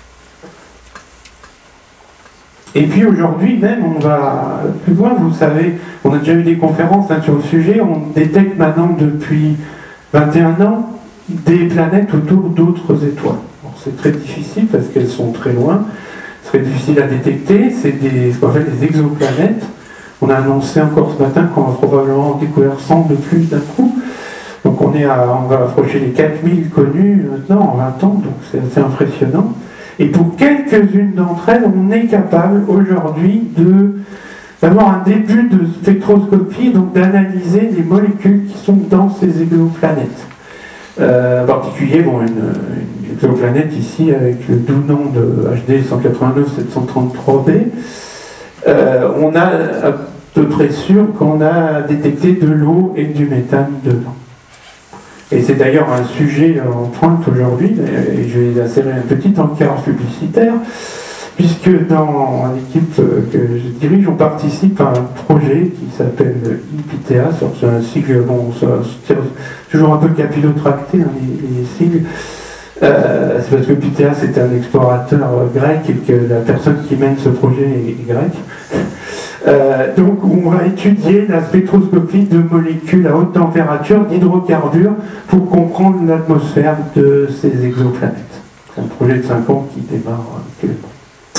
Et puis aujourd'hui même, on va plus loin, vous savez, on a déjà eu des conférences hein, sur le sujet, on détecte maintenant depuis vingt et un ans des planètes autour d'autres étoiles. C'est très difficile parce qu'elles sont très loin, c'est très difficile à détecter, c'est ce qu'on appelle des exoplanètes. On a annoncé encore ce matin qu'on a probablement découvert cent de plus d'un coup. Donc on on, est à, on va approcher les quatre mille connus maintenant en vingt ans, donc c'est assez impressionnant. Et pour quelques-unes d'entre elles, on est capable aujourd'hui d'avoir un début de spectroscopie, donc d'analyser les molécules qui sont dans ces exoplanètes. Euh, en particulier, bon, une, une exoplanète ici avec le doux nom de H D cent quatre-vingt-neuf sept cent trente-trois b, euh, on a à peu près sûr qu'on a détecté de l'eau et du méthane dedans. Et c'est d'ailleurs un sujet en pointe aujourd'hui, et je vais insérer un petit encart publicitaire, puisque dans l'équipe que je dirige, on participe à un projet qui s'appelle I P T A, sur un sigle, bon, c'est toujours un peu capillotracté, hein, les, les sigles. Euh, c'est parce que P T A c'est un explorateur grec et que la personne qui mène ce projet est, est grecque. Euh, donc on va étudier la spectroscopie de molécules à haute température d'hydrocarbures pour comprendre l'atmosphère de ces exoplanètes. C'est un projet de cinq ans qui démarre actuellement.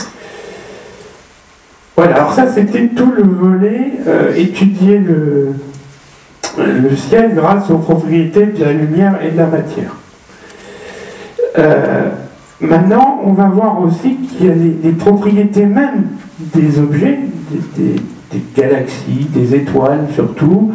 Voilà, alors ça c'était tout le volet, euh, étudier le, le ciel grâce aux propriétés de la lumière et de la matière. Euh, maintenant, on va voir aussi qu'il y a les, les propriétés même des objets, des, des, des galaxies, des étoiles surtout,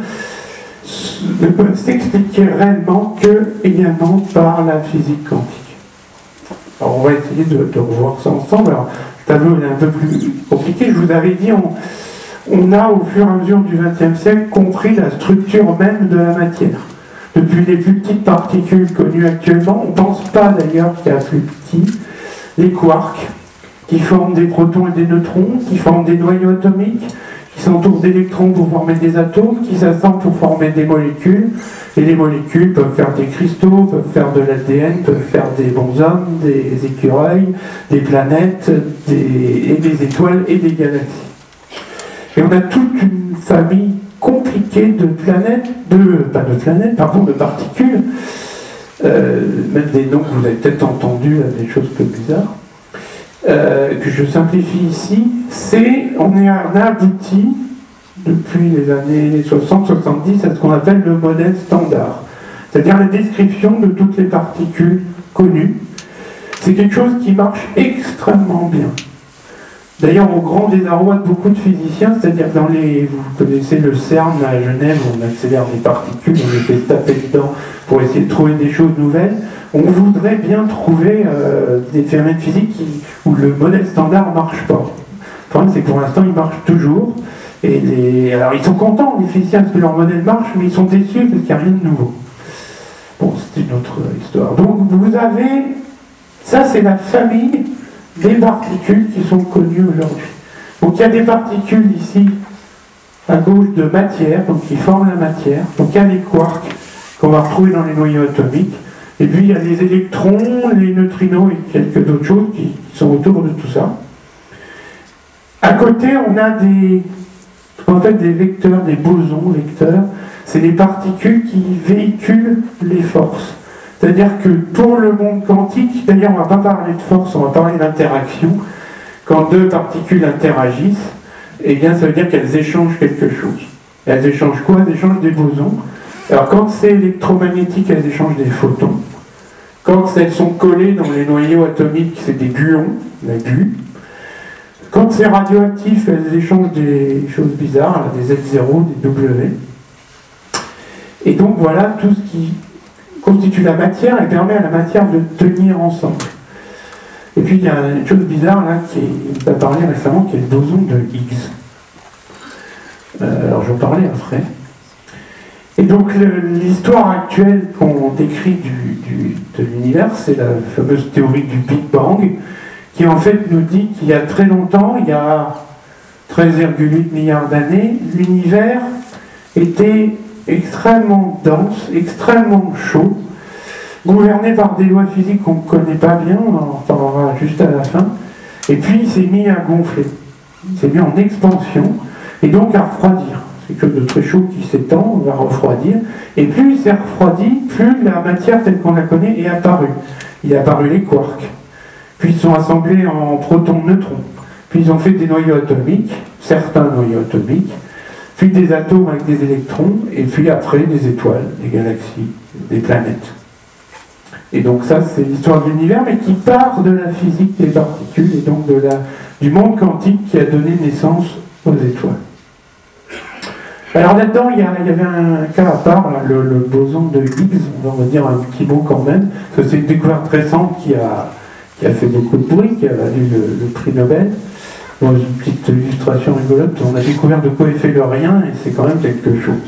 ne peuvent s'expliquer réellement que également par la physique quantique. Alors on va essayer de, de revoir ça ensemble. Alors, le tableau est un peu plus compliqué. Je vous avais dit, on, on a au fur et à mesure du vingtième siècle compris la structure même de la matière. Depuis les plus petites particules connues actuellement, on ne pense pas d'ailleurs qu'il y a plus petit, les quarks, qui forment des protons et des neutrons, qui forment des noyaux atomiques, qui s'entourent d'électrons pour former des atomes, qui s'assemblent pour former des molécules, et les molécules peuvent faire des cristaux, peuvent faire de l'A D N, peuvent faire des bonshommes, des écureuils, des planètes, des, et des étoiles et des galaxies. Et on a toute une famille compliquée de planètes, de, pas de planètes, pardon, de particules, euh, même des noms que vous avez peut-être entendus, des choses peu bizarres. Euh, que je simplifie ici, c'est, on, est, on a abouti depuis les années soixante soixante-dix à ce qu'on appelle le modèle standard, c'est-à-dire la description de toutes les particules connues. C'est quelque chose qui marche extrêmement bien. D'ailleurs, au grand désarroi de beaucoup de physiciens, c'est-à-dire dans les, vous connaissez le CERN à Genève, où on accélère des particules, on les fait taper dedans pour essayer de trouver des choses nouvelles. On voudrait bien trouver euh, des phénomènes physiques qui, où le modèle standard ne marche pas. Le problème, c'est que pour l'instant, il marche toujours. Et les, alors, ils sont contents, les physiciens, parce que leur modèle marche, mais ils sont déçus parce qu'il n'y a rien de nouveau. Bon, c'est une autre histoire. Donc, vous avez... Ça, c'est la famille des particules qui sont connues aujourd'hui. Donc, il y a des particules ici, à gauche, de matière, donc qui forment la matière. Donc, il y a les quarks qu'on va retrouver dans les noyaux atomiques. Et puis il y a les électrons, les neutrinos et quelques autres choses qui sont autour de tout ça. À côté, on a des, ce qu'on appelle des vecteurs, des bosons vecteurs. C'est des particules qui véhiculent les forces. C'est-à-dire que pour le monde quantique, d'ailleurs on ne va pas parler de force, on va parler d'interaction. Quand deux particules interagissent, eh bien ça veut dire qu'elles échangent quelque chose. Et elles échangent quoi? Elles échangent des bosons. Alors quand c'est électromagnétique, elles échangent des photons. Quand elles sont collées dans les noyaux atomiques, c'est des gluons, la glu. Quand c'est radioactif, elles échangent des choses bizarres, des Z zéro, des W. Et donc voilà tout ce qui constitue la matière et permet à la matière de tenir ensemble. Et puis il y a une chose bizarre là qui est, a parlé récemment, qui est le boson de Higgs. Euh, alors je vais en parler après. Et donc l'histoire actuelle qu'on décrit du, du, de l'univers, c'est la fameuse théorie du Big Bang, qui en fait nous dit qu'il y a très longtemps, il y a treize virgule huit milliards d'années, l'univers était extrêmement dense, extrêmement chaud, gouverné par des lois physiques qu'on ne connaît pas bien, on en parlera juste à la fin, et puis il s'est mis à gonfler, il s'est mis en expansion, et donc à refroidir. C'est quelque chose de très chaud qui s'étend, on va refroidir. Et plus il s'est refroidi, plus la matière telle qu'on la connaît est apparue. Il est apparu les quarks. Puis ils sont assemblés en protons-neutrons. Puis ils ont fait des noyaux atomiques, certains noyaux atomiques. puis des atomes avec des électrons, et puis après des étoiles, des galaxies, des planètes. Et donc ça, c'est l'histoire de l'univers, mais qui part de la physique des particules, et donc de la, du monde quantique qui a donné naissance aux étoiles. Alors là-dedans, il y, a, il y avait un cas à part, là, le, le boson de Higgs, on va dire un petit mot quand même, parce que c'est une découverte récente qui a, qui a fait beaucoup de bruit, qui a valu le, le prix Nobel. Bon, une petite illustration rigolote, on a découvert de quoi est fait le rien, et c'est quand même quelque chose.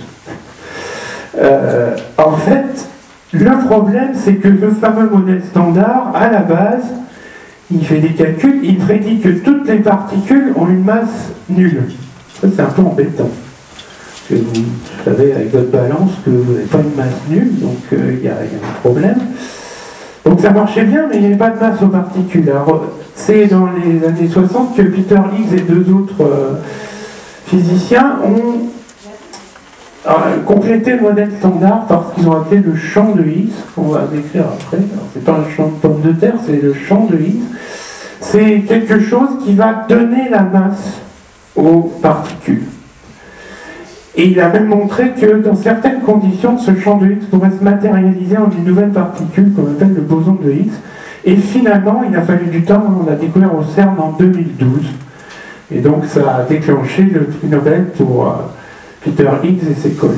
Euh, en fait, le problème, c'est que le fameux modèle standard, à la base, il fait des calculs, il prédit que toutes les particules ont une masse nulle. Ça, c'est un peu embêtant. Parce que vous savez, avec votre balance, que vous n'avez pas une masse nulle, donc il euh, y, y a un problème. Donc ça marchait bien, mais il n'y avait pas de masse aux particules. C'est dans les années soixante que Peter Higgs et deux autres euh, physiciens ont euh, complété le modèle standard parce qu'ils ont appelé le champ de Higgs, qu'on va décrire après. C'est pas un champ de pommes de terre, c'est le champ de Higgs. C'est quelque chose qui va donner la masse aux particules. Et il a même montré que dans certaines conditions, ce champ de Higgs pourrait se matérialiser en une nouvelle particule qu'on appelle le boson de Higgs. Et finalement, il a fallu du temps, on l'a découvert au CERN en deux mille douze. Et donc ça a déclenché le prix Nobel pour euh, Peter Higgs et ses collègues.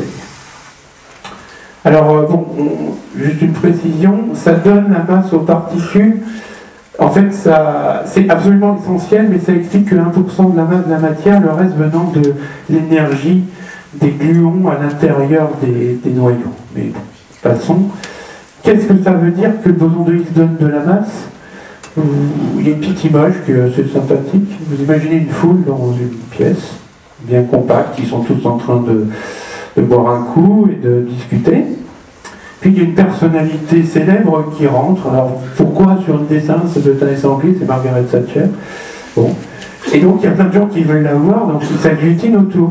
Alors, euh, bon, on, juste une précision, ça donne la masse aux particules. En fait, c'est absolument essentiel, mais ça explique que un pour cent de la masse de la matière, le reste venant de l'énergie des gluons à l'intérieur des, des noyaux. Mais bon, passons. Qu'est-ce que ça veut dire que le boson de Higgs donne de la masse? Il y a une petite image qui est assez sympathique. Vous imaginez une foule dans une pièce bien compacte, ils sont tous en train de, de boire un coup et de discuter. Puis il y a une personnalité célèbre qui rentre. Alors pourquoi sur le dessin c'est de Thaïs Angli, c'est Margaret Thatcher. Bon. Et donc il y a plein de gens qui veulent la voir, donc ils s'agglutinent autour.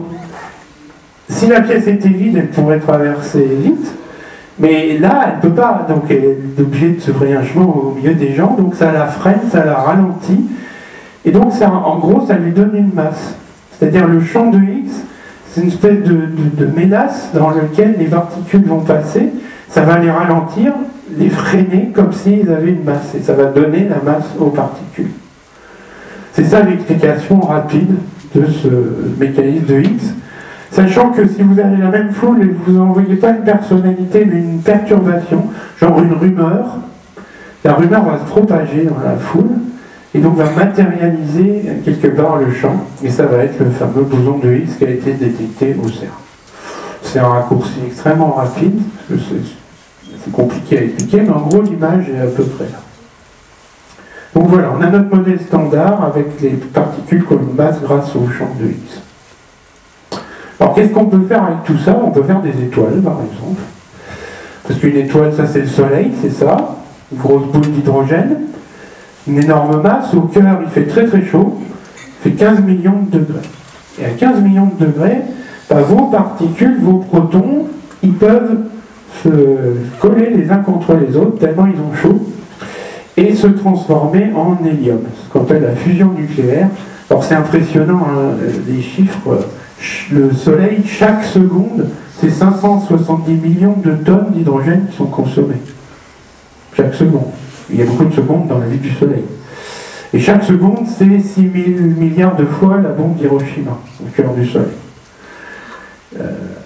Si la pièce était vide, elle pourrait traverser vite, mais là, elle ne peut pas, donc elle est obligée de se frayer un chemin au milieu des gens, donc ça la freine, ça la ralentit, et donc ça, en gros, ça lui donne une masse. C'est-à-dire le champ de Higgs, c'est une espèce de, de, de mélasse dans lequel les particules vont passer, ça va les ralentir, les freiner comme s'ils avaient une masse, et ça va donner la masse aux particules. C'est ça l'explication rapide de ce mécanisme de Higgs. Sachant que si vous avez la même foule et vous n'envoyez pas une personnalité mais une perturbation, genre une rumeur, la rumeur va se propager dans la foule et donc va matérialiser quelque part le champ, et ça va être le fameux boson de Higgs qui a été détecté au CERN. C'est un raccourci extrêmement rapide, parce que c'est compliqué à expliquer, mais en gros l'image est à peu près là. Donc voilà, on a notre modèle standard avec les particules qui ont une masse grâce au champ de Higgs. Alors qu'est-ce qu'on peut faire avec tout ça? On peut faire des étoiles par exemple. Parce qu'une étoile, ça c'est le soleil, c'est ça. Une grosse boule d'hydrogène. Une énorme masse. Au cœur, il fait très très chaud. Il fait quinze millions de degrés. Et à quinze millions de degrés, bah, vos particules, vos protons, ils peuvent se coller les uns contre les autres, tellement ils ont chaud, et se transformer en hélium. Ce qu'on appelle la fusion nucléaire. Alors c'est impressionnant, hein, les chiffres. Le Soleil, chaque seconde, c'est cinq cent soixante-dix millions de tonnes d'hydrogène qui sont consommées. Chaque seconde. Il y a beaucoup de secondes dans la vie du Soleil. Et chaque seconde, c'est six mille milliards de fois la bombe d'Hiroshima, au cœur du Soleil. Euh...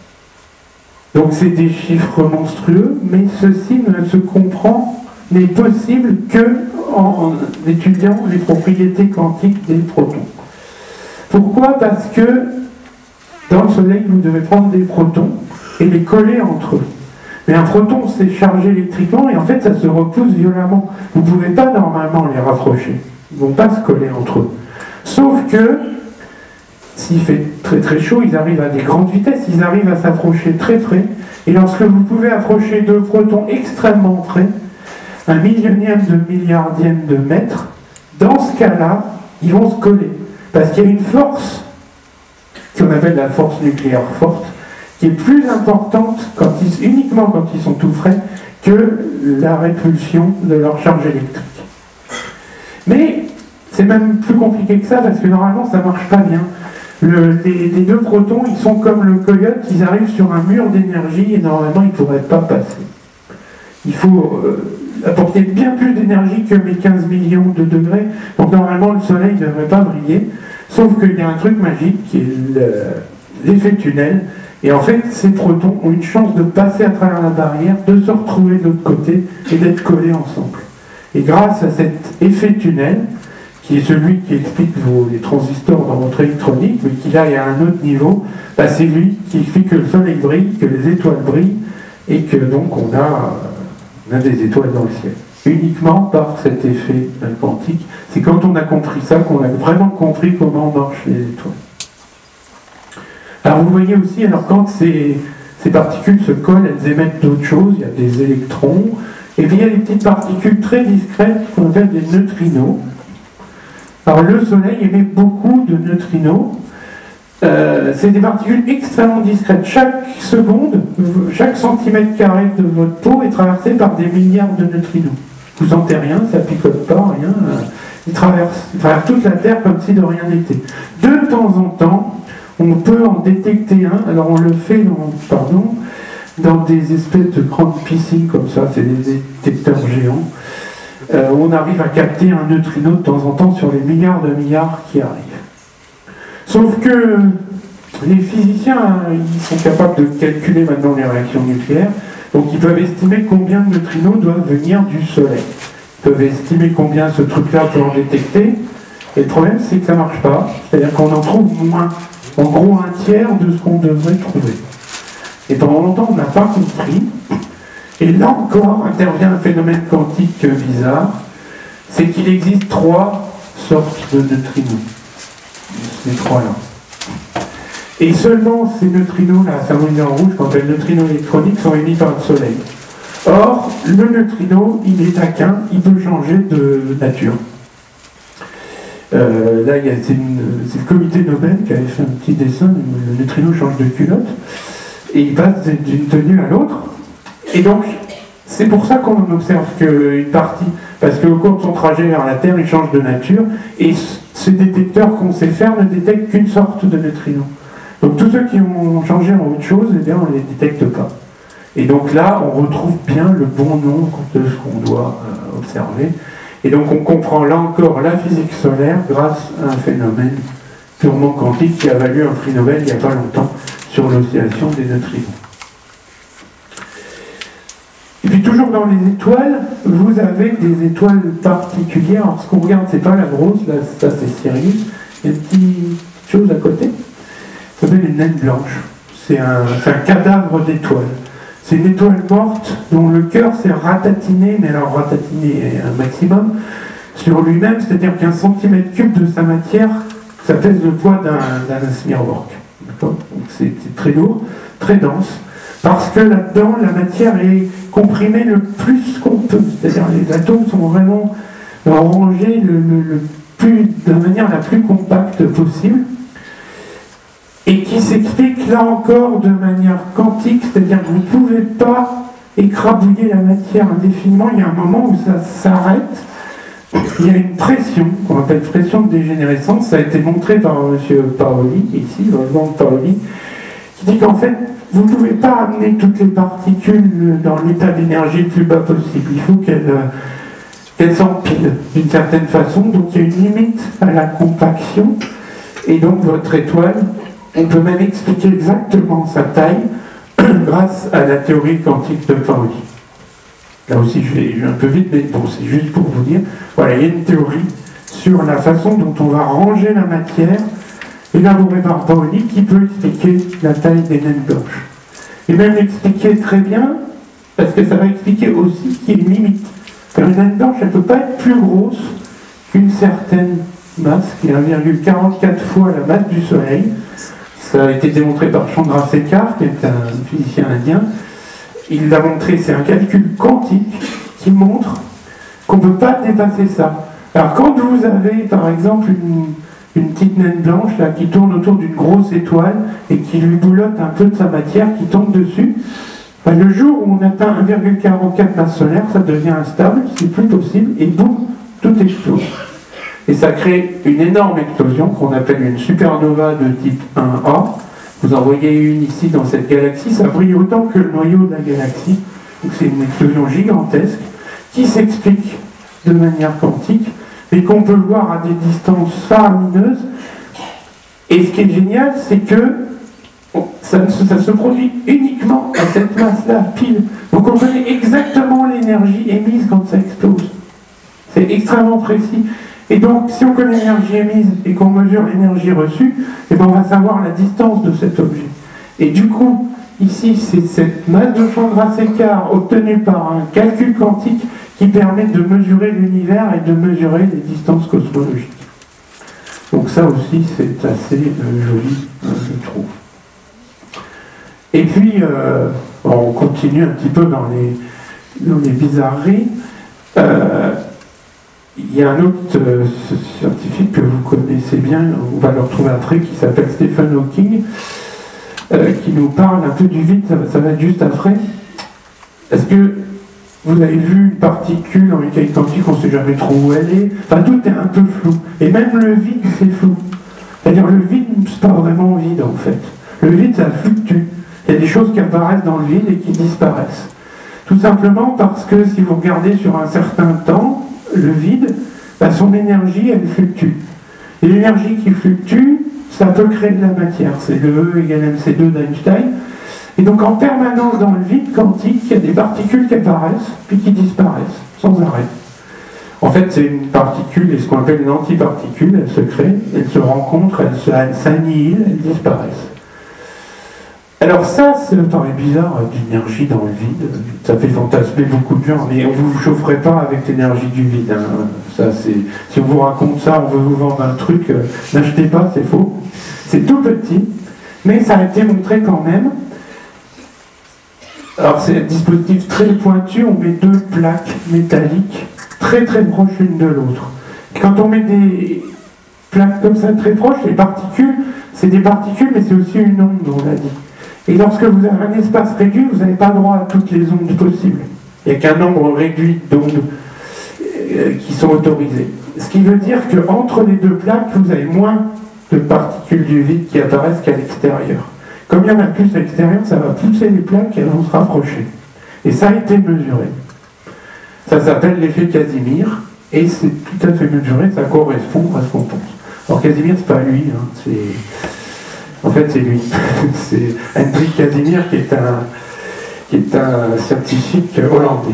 Donc c'est des chiffres monstrueux, mais ceci ne se comprend, n'est possible que en étudiant les propriétés quantiques des protons. Pourquoi? Parce que dans le Soleil, vous devez prendre des protons et les coller entre eux. Mais un proton, c'est chargé électriquement et en fait, ça se repousse violemment. Vous ne pouvez pas normalement les rapprocher. Ils ne vont pas se coller entre eux. Sauf que, s'il fait très très chaud, ils arrivent à des grandes vitesses, ils arrivent à s'approcher très près. Et lorsque vous pouvez approcher deux protons extrêmement près, un millionième de milliardième de mètre, dans ce cas-là, ils vont se coller. Parce qu'il y a une force qu'on appelle la force nucléaire forte, qui est plus importante quand ils, uniquement quand ils sont tout frais que la répulsion de leur charge électrique. Mais c'est même plus compliqué que ça, parce que normalement ça ne marche pas bien. Le, les, les deux protons, ils sont comme le coyote, ils arrivent sur un mur d'énergie et normalement ils ne pourraient pas passer. Il faut euh, apporter bien plus d'énergie que mes quinze millions de degrés, donc normalement le soleil ne devrait pas briller, sauf qu'il y a un truc magique qui est l'effet tunnel, et en fait ces protons ont une chance de passer à travers la barrière, de se retrouver de l'autre côté et d'être collés ensemble. Et grâce à cet effet tunnel, qui est celui qui explique vos, les transistors dans votre électronique, mais qui là est à un autre niveau, bah, c'est lui qui explique que le soleil brille, que les étoiles brillent, et que donc on a, on a des étoiles dans le ciel. Uniquement par cet effet quantique. C'est quand on a compris ça qu'on a vraiment compris comment marchent les étoiles. Alors vous voyez aussi, alors quand ces, ces particules se collent, elles émettent d'autres choses, il y a des électrons, et puis il y a des petites particules très discrètes qu'on appelle des neutrinos. Alors le Soleil émet beaucoup de neutrinos. Euh, c'est des particules extrêmement discrètes. Chaque seconde, chaque centimètre carré de votre peau est traversé par des milliards de neutrinos. Vous sentez rien, ça picote pas, rien. Ils traversent, ils traversent toute la Terre comme si de rien n'était. De temps en temps, on peut en détecter un. Alors on le fait dans, pardon, dans des espèces de grandes piscines comme ça, c'est des détecteurs géants. Euh, on arrive à capter un neutrino de temps en temps sur les milliards de milliards qui arrivent. Sauf que les physiciens, ils sont capables de calculer maintenant les réactions nucléaires, donc ils peuvent estimer combien de neutrinos doivent venir du Soleil. Ils peuvent estimer combien ce truc-là peut en détecter, et le problème c'est que ça ne marche pas, c'est-à-dire qu'on en trouve moins, en gros un tiers de ce qu'on devrait trouver. Et pendant longtemps on n'a pas compris. Et là encore intervient un phénomène quantique bizarre, c'est qu'il existe trois sortes de neutrinos. Ces trois-là. Et seulement ces neutrinos-là, symboliques en rouge, qu'on appelle neutrinos électroniques, sont émis par le Soleil. Or, le neutrino, il est taquin, il peut changer de nature. Euh, là, c'est le comité Nobel qui avait fait un petit dessin, le neutrino change de culotte, et il passe d'une tenue à l'autre. Et donc, c'est pour ça qu'on observe qu'une partie, parce qu'au cours de son trajet vers la Terre, il change de nature, et ce détecteur qu'on sait faire ne détecte qu'une sorte de neutrino. Donc tous ceux qui ont changé en autre chose, eh bien, on ne les détecte pas. Et donc là, on retrouve bien le bon nombre de ce qu'on doit euh, observer. Et donc on comprend là encore la physique solaire grâce à un phénomène purement quantique qui a valu un prix Nobel il n'y a pas longtemps sur l'oscillation des neutrinos. Et puis toujours dans les étoiles, vous avez des étoiles particulières. Alors ce qu'on regarde, c'est pas la grosse, là, ça c'est Sirius. Il y a une petite chose à côté. Ça s'appelle une naine blanche. C'est un, un cadavre d'étoile. C'est une étoile morte dont le cœur s'est ratatiné, mais alors ratatiné un maximum, sur lui-même, c'est-à-dire qu'un centimètre cube de sa matière, ça pèse le poids d'un Smirnoff. Donc c'est très lourd, très dense. Parce que là-dedans, la matière est comprimée le plus qu'on peut. C'est-à-dire les atomes sont vraiment rangés le, le, le plus, de la manière la plus compacte possible. Et qui s'explique là encore de manière quantique, c'est-à-dire que vous ne pouvez pas écrabouiller la matière indéfiniment. Il y a un moment où ça s'arrête. Il y a une pression, qu'on appelle pression de dégénérescence. Ça a été montré par M. Paoli, ici, Wolfgang Paoli, qui dit qu'en fait, vous ne pouvez pas amener toutes les particules dans l'état d'énergie le plus bas possible. Il faut qu'elles qu'elles s'empilent d'une certaine façon. Donc il y a une limite à la compaction. Et donc votre étoile, on peut même expliquer exactement sa taille grâce à la théorie quantique de Pauli. Là aussi, je vais, je vais un peu vite, mais bon, c'est juste pour vous dire. Voilà, il y a une théorie sur la façon dont on va ranger la matière, élaborée par Pauli, qui peut expliquer la taille des naines blanches. Et même l'expliquer très bien, parce que ça va expliquer aussi qu'il y a une limite. Car une naine blanche, elle ne peut pas être plus grosse qu'une certaine masse, qui est un virgule quarante-quatre fois la masse du Soleil. Ça a été démontré par Chandrasekhar, qui est un physicien indien. Il l'a montré, c'est un calcul quantique qui montre qu'on ne peut pas dépasser ça. Alors quand vous avez par exemple une, une petite naine blanche là, qui tourne autour d'une grosse étoile et qui lui boulotte un peu de sa matière, qui tombe dessus, ben, le jour où on atteint un virgule quarante-quatre masse solaire, ça devient instable, c'est plus possible, et boum, tout explose. et ça crée une énorme explosion qu'on appelle une supernova de type un A. Vous en voyez une ici dans cette galaxie, ça brille autant que le noyau de la galaxie. Donc c'est une explosion gigantesque qui s'explique de manière quantique, mais qu'on peut voir à des distances faramineuses. Et ce qui est génial, c'est que ça, ça se produit uniquement à cette masse-là, pile. Donc on connaît exactement l'énergie émise quand ça explose. C'est extrêmement précis. Et donc, si on connaît l'énergie émise et qu'on mesure l'énergie reçue, eh bien on va savoir la distance de cet objet. Et du coup, ici, c'est cette masse de champ Grasse-Écart obtenue par un calcul quantique qui permet de mesurer l'univers et de mesurer les distances cosmologiques. Donc ça aussi, c'est assez euh, joli, euh, je trouve. Et puis, euh, on continue un petit peu dans les, dans les bizarreries. Euh, il y a un autre euh, scientifique que vous connaissez bien, on va le retrouver après, qui s'appelle Stephen Hawking, euh, qui nous parle un peu du vide, ça, ça va être juste après. Est-ce que vous avez vu une particule dans mécanique quantique, on ne sait jamais trop où elle est, enfin tout est un peu flou, et même le vide c'est flou. C'est-à-dire le vide, c'est pas vraiment vide en fait. Le vide ça fluctue. Il y a des choses qui apparaissent dans le vide et qui disparaissent. Tout simplement parce que si vous regardez sur un certain temps, le vide, bah, son énergie, elle fluctue. Et l'énergie qui fluctue, ça peut créer de la matière. C'est le E égale M C deux d'Einstein. Et donc en permanence dans le vide quantique, il y a des particules qui apparaissent, puis qui disparaissent, sans arrêt. En fait, c'est une particule, et ce qu'on appelle une antiparticule, elle se crée, elle se rencontre, elle s'annihile, elle disparaissent. Alors ça, ça paraît bizarre, d'énergie dans le vide, ça fait fantasmer beaucoup de gens, mais on ne vous chaufferez pas avec l'énergie du vide. Hein. Ça, c'est, si on vous raconte ça, on veut vous vendre un truc, euh, n'achetez pas, c'est faux. C'est tout petit, mais ça a été montré quand même. Alors c'est un dispositif très pointu, on met deux plaques métalliques très très proches l'une de l'autre. Quand on met des plaques comme ça très proches, les particules, c'est des particules, mais c'est aussi une onde, on l'a dit. Et lorsque vous avez un espace réduit, vous n'avez pas droit à toutes les ondes possibles. Il n'y a qu'un nombre réduit d'ondes euh, qui sont autorisées. Ce qui veut dire qu'entre les deux plaques, vous avez moins de particules du vide qui apparaissent qu'à l'extérieur. Comme il y en a plus à l'extérieur, ça va pousser les plaques et elles vont se rapprocher. Et ça a été mesuré. Ça s'appelle l'effet Casimir, et c'est tout à fait mesuré, ça correspond à ce qu'on pense. Alors Casimir, c'est pas lui, hein, c'est... En fait, c'est lui. C'est Hendrik Casimir qui est un, qui est un scientifique hollandais.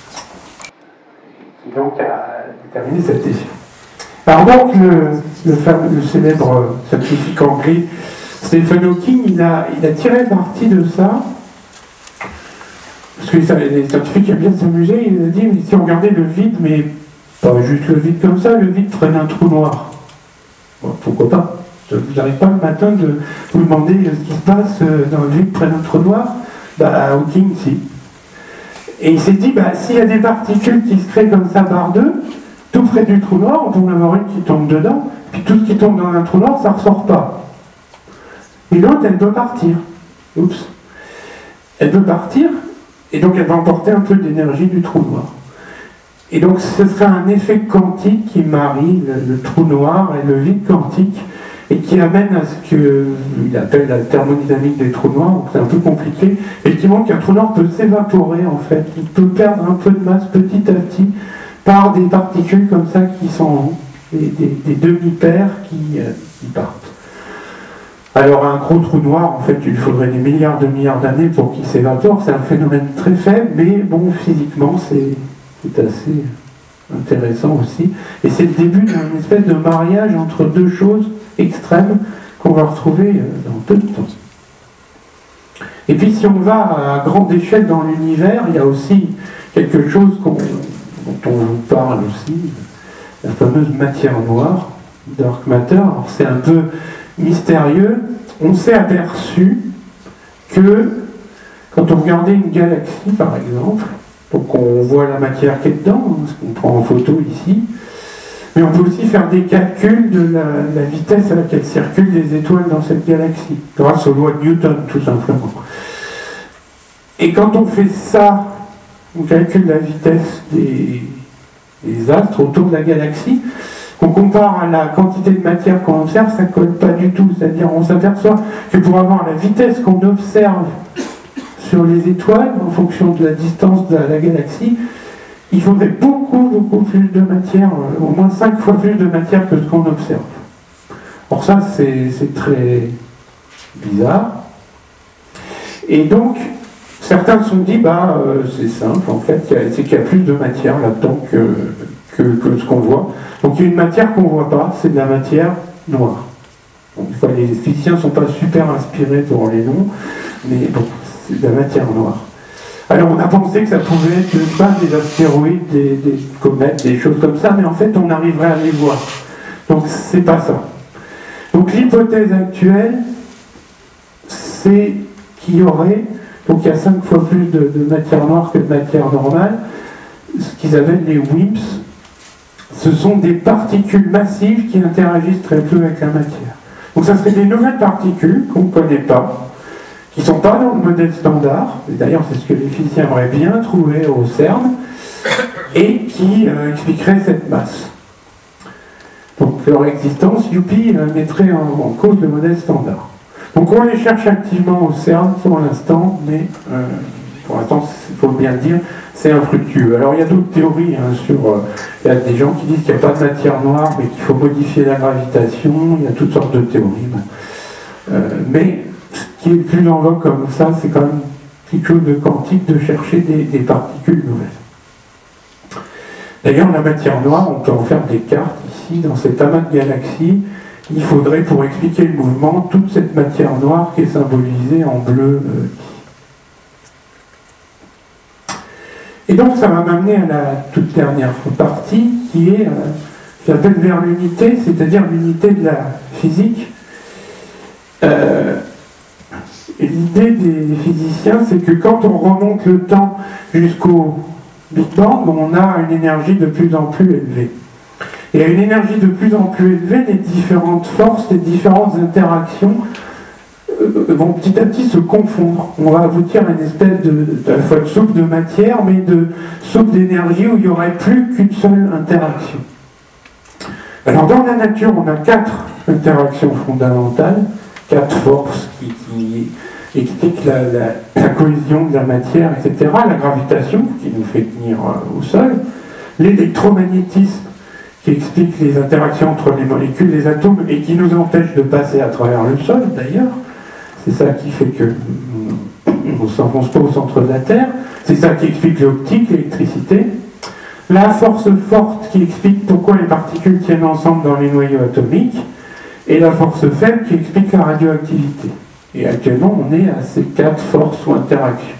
Qui donc a déterminé cette effet. Alors donc, le, le, fameux, le célèbre scientifique anglais Stephen Hawking, il a, il a tiré parti de ça, parce que les scientifiques aiment bien s'amuser, il a dit, mais si on regardait le vide, mais pas juste le vide comme ça, le vide prenait un trou noir. Bon, pourquoi pas? Vous n'arrivez pas le matin de vous demander ce qui se passe dans le vide près d'un trou noir? Bah, Hawking, si. Et il s'est dit, bah, s'il y a des particules qui se créent comme ça par deux, tout près du trou noir, on peut en avoir une qui tombe dedans, puis tout ce qui tombe dans un trou noir, ça ne ressort pas. Et l'autre, elle doit partir. Oups. Elle doit partir, et donc elle va emporter un peu d'énergie du trou noir. Et donc ce serait un effet quantique qui marie le, le trou noir et le vide quantique, et qui amène à ce qu'il appelle la thermodynamique des trous noirs, donc c'est un peu compliqué, et qui montre qu'un trou noir peut s'évaporer en fait, il peut perdre un peu de masse petit à petit par des particules comme ça qui sont des, des, des demi-paires qui, euh, qui partent. Alors un gros trou noir, en fait, il faudrait des milliards de milliards d'années pour qu'il s'évapore, c'est un phénomène très faible, mais bon, physiquement, c'est assez intéressant aussi. Et c'est le début d'une espèce de mariage entre deux choses extrêmes qu'on va retrouver dans peu de temps. Et puis si on va à grande échelle dans l'univers, il y a aussi quelque chose qu'on, dont on vous parle aussi, la fameuse matière noire, dark matter. Alors c'est un peu mystérieux. On s'est aperçu que quand on regardait une galaxie par exemple, donc on voit la matière qui est dedans, ce qu'on prend en photo ici, mais on peut aussi faire des calculs de la, la vitesse à laquelle circulent les étoiles dans cette galaxie, grâce aux lois de Newton tout simplement. Et quand on fait ça, on calcule la vitesse des, des astres autour de la galaxie, qu'on compare à la quantité de matière qu'on observe, ça ne colle pas du tout. C'est-à-dire on s'aperçoit que pour avoir la vitesse qu'on observe sur les étoiles, en fonction de la distance de la galaxie, il faudrait beaucoup, beaucoup plus de matière, euh, au moins cinq fois plus de matière que ce qu'on observe. Or ça, c'est très bizarre. Et donc, certains se sont dit, bah, euh, c'est simple, en fait, c'est qu'il y a plus de matière là-dedans que, que, que ce qu'on voit. Donc il y a une matière qu'on ne voit pas, c'est de la matière noire. Donc, les physiciens ne sont pas super inspirés pour les noms, mais bon, c'est de la matière noire. Alors on a pensé que ça pouvait être pas des astéroïdes, des, des comètes, des choses comme ça, mais en fait on arriverait à les voir. Donc c'est pas ça. Donc l'hypothèse actuelle, c'est qu'il y aurait, donc il y a cinq fois plus de, de matière noire que de matière normale, ce qu'ils appellent les WIMPs. Ce sont des particules massives qui interagissent très peu avec la matière. Donc ça serait des nouvelles particules qu'on ne connaît pas, qui ne sont pas dans le modèle standard, et d'ailleurs c'est ce que les physiciens aimeraient bien trouver au CERN, et qui euh, expliqueraient cette masse. Donc leur existence, youpi, euh, mettrait en, en cause le modèle standard. Donc on les cherche activement au CERN pour l'instant, mais euh, pour l'instant, il faut bien le dire, c'est infructueux. Alors il y a d'autres théories hein, sur... Euh, il y a des gens qui disent qu'il n'y a pas de matière noire, mais qu'il faut modifier la gravitation, il y a toutes sortes de théories. Euh, mais ce qui est le plus en vogue comme ça, c'est quand même quelque chose de quantique, de chercher des, des particules nouvelles. D'ailleurs, la matière noire, on peut en faire des cartes ici, dans cet amas de galaxies. Il faudrait, pour expliquer le mouvement, toute cette matière noire qui est symbolisée en bleu. Euh, Et donc ça va m'amener à la toute dernière partie qui est, euh, j'appelle vers l'unité, c'est-à-dire l'unité de la physique. Euh, L'idée des physiciens, c'est que quand on remonte le temps jusqu'au Big Bang, on a une énergie de plus en plus élevée. Et à une énergie de plus en plus élevée, les différentes forces, les différentes interactions vont petit à petit se confondre. On va aboutir à une espèce de, de, à la fois de soupe de matière, mais de soupe d'énergie où il n'y aurait plus qu'une seule interaction. Alors dans la nature, on a quatre interactions fondamentales, quatre forces qui, qui expliquent la, la, la cohésion de la matière, et cetera. La gravitation, qui nous fait tenir au sol, l'électromagnétisme, qui explique les interactions entre les molécules, les atomes, et qui nous empêche de passer à travers le sol, d'ailleurs. C'est ça qui fait que on ne s'enfonce pas au centre de la Terre. C'est ça qui explique l'optique, l'électricité. La force forte qui explique pourquoi les particules tiennent ensemble dans les noyaux atomiques. Et la force faible qui explique la radioactivité. Et actuellement, on est à ces quatre forces ou interactions.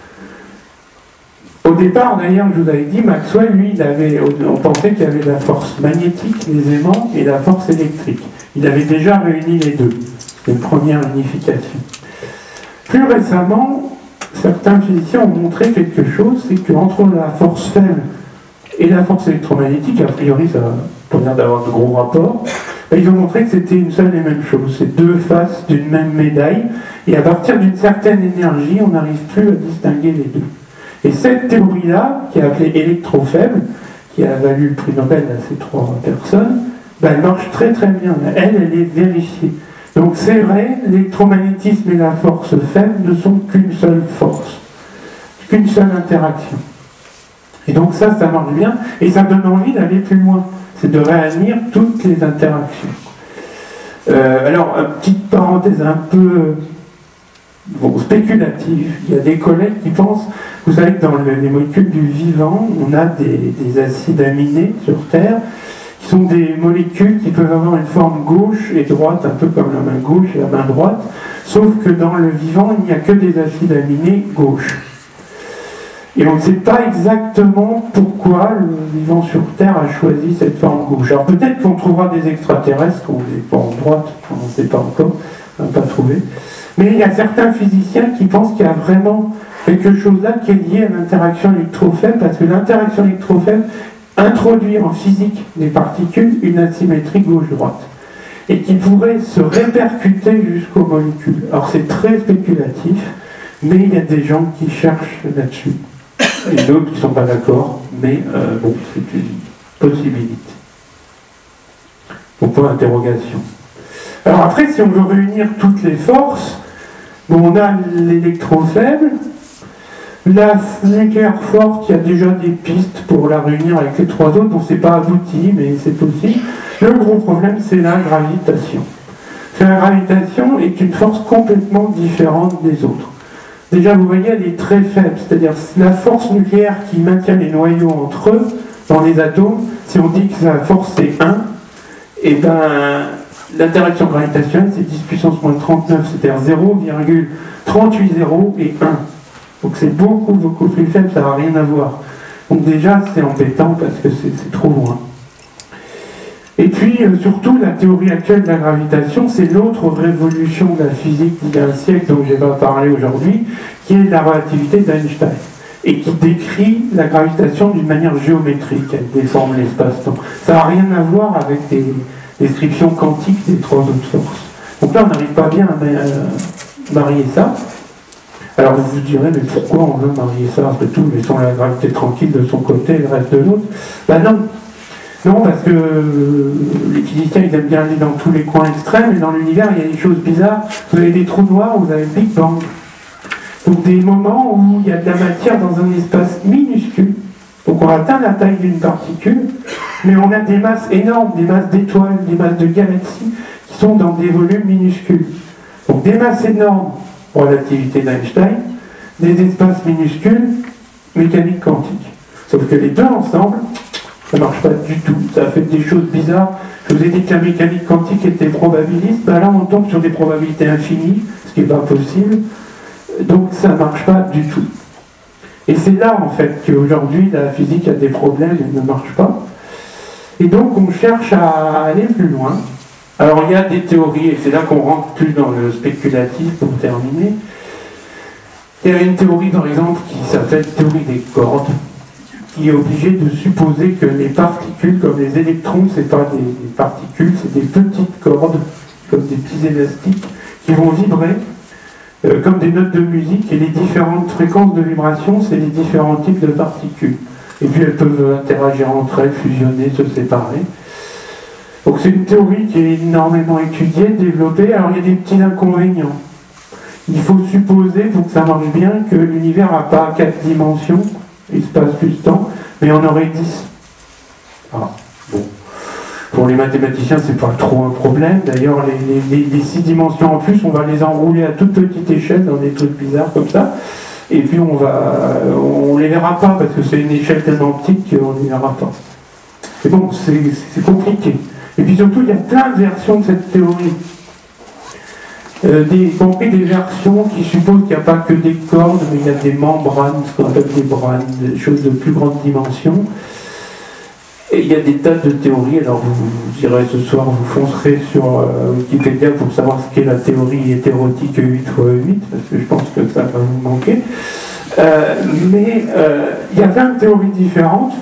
Au départ, d'ailleurs, je vous avais dit, Maxwell, lui, il avait, on pensait qu'il y avait la force magnétique, les aimants, et la force électrique. Il avait déjà réuni les deux. C'est une première unification. Plus récemment, certains physiciens ont montré quelque chose, c'est qu'entre la force faible et la force électromagnétique, a priori ça n'a pas l'air d'avoir de gros rapports, ils ont montré que c'était une seule et même chose, c'est deux faces d'une même médaille, et à partir d'une certaine énergie, on n'arrive plus à distinguer les deux. Et cette théorie-là, qui est appelée électrofaible, qui a valu le prix Nobel à ces trois personnes, ben, elle marche très très bien. Elle, elle est vérifiée. Donc c'est vrai, l'électromagnétisme et la force faible ne sont qu'une seule force, qu'une seule interaction. Et donc ça, ça marche bien, et ça donne envie d'aller plus loin. C'est de réunir toutes les interactions. Euh, alors, une petite parenthèse un peu bon, spéculative. Il y a des collègues qui pensent, vous savez que dans le, les molécules du vivant, on a des, des acides aminés sur Terre, qui sont des molécules qui peuvent avoir une forme gauche et droite, un peu comme la main gauche et la main droite, sauf que dans le vivant, il n'y a que des acides aminés gauche. Et on ne sait pas exactement pourquoi le vivant sur Terre a choisi cette forme gauche. Alors peut-être qu'on trouvera des extraterrestres, qu'on n'est pas en droite, on ne sait pas encore, on n'a pas trouvé. Mais il y a certains physiciens qui pensent qu'il y a vraiment quelque chose là qui est lié à l'interaction électrofaible, parce que l'interaction électrofaible introduit en physique des particules une asymétrie gauche-droite, et qui pourrait se répercuter jusqu'aux molécules. Alors c'est très spéculatif, mais il y a des gens qui cherchent là-dessus, et d'autres qui ne sont pas d'accord, mais euh, bon, c'est une possibilité. au point d'interrogation. Alors après, si on veut réunir toutes les forces, bon, on a l'électrofaible, la nucléaire forte, il y a déjà des pistes pour la réunir avec les trois autres, bon, c'est pas abouti, mais c'est possible. Le gros problème, c'est la gravitation. La gravitation est une force complètement différente des autres. Déjà, vous voyez, elle est très faible, c'est-à-dire la force nucléaire qui maintient les noyaux entre eux, dans les atomes, si on dit que la force c'est un, et ben l'interaction gravitationnelle c'est dix puissance moins trente-neuf, c'est-à-dire zéro virgule trente-huit zéro et un. Donc c'est beaucoup, beaucoup plus faible, ça n'a rien à voir. Donc déjà, c'est embêtant parce que c'est trop loin. Et puis, euh, surtout, la théorie actuelle de la gravitation, c'est l'autre révolution de la physique d'il y a un siècle dont je vais pas parler aujourd'hui, qui est la relativité d'Einstein, et qui décrit la gravitation d'une manière géométrique, elle déforme l'espace-temps. Ça n'a rien à voir avec les descriptions quantiques des trois autres forces. Donc là, on n'arrive pas bien à marier ça. Alors vous vous direz, mais pourquoi on veut marier ça? Après tout, laissons la gravité tranquille de son côté et le reste de l'autre. Ben non. Non, parce que euh, les physiciens, ils aiment bien aller dans tous les coins extrêmes, et dans l'univers, il y a des choses bizarres. Vous avez des trous noirs, vous avez le Big Bang. Donc des moments où il y a de la matière dans un espace minuscule. Donc on atteint la taille d'une particule, mais on a des masses énormes, des masses d'étoiles, des masses de galaxies, qui sont dans des volumes minuscules. Donc des masses énormes, relativité d'Einstein, des espaces minuscules, mécanique quantique. Sauf que les deux ensemble, ça ne marche pas du tout, ça fait des choses bizarres. Je vous ai dit que la mécanique quantique était probabiliste, ben là on tombe sur des probabilités infinies, ce qui n'est pas possible, donc ça ne marche pas du tout. Et c'est là en fait qu'aujourd'hui la physique a des problèmes et ne marche pas. Et donc on cherche à aller plus loin. Alors il y a des théories, et c'est là qu'on rentre plus dans le spéculatif pour terminer. Il y a une théorie par exemple qui s'appelle théorie des cordes, qui est obligé de supposer que les particules, comme les électrons, c'est pas des, des particules, c'est des petites cordes, comme des petits élastiques, qui vont vibrer euh, comme des notes de musique, et les différentes fréquences de vibration, c'est les différents types de particules. Et puis elles peuvent interagir entre elles, fusionner, se séparer. Donc c'est une théorie qui est énormément étudiée, développée. Alors il y a des petits inconvénients. Il faut supposer, pour que ça marche bien, que l'univers n'a pas quatre dimensions, espace plus temps, mais on aurait dix. Ah, bon. Pour les mathématiciens, c'est pas trop un problème. D'ailleurs, les, les, les six dimensions en plus, on va les enrouler à toute petite échelle dans des trucs bizarres comme ça. Et puis on va, on les verra pas parce que c'est une échelle tellement petite qu'on ne les verra pas. Et bon, c'est compliqué. Et puis surtout, il y a plein de versions de cette théorie. Euh, des, y compris des versions qui supposent qu'il n'y a pas que des cordes, mais il y a des membranes, ce qu'on appelle des branes, des choses de plus grande dimension. Et il y a des tas de théories. Alors vous, vous direz ce soir, vous foncerez sur euh, Wikipédia pour savoir ce qu'est la théorie hétérotique huit fois huit, parce que je pense que ça va vous manquer. Euh, mais euh, il y a plein de théories différentes.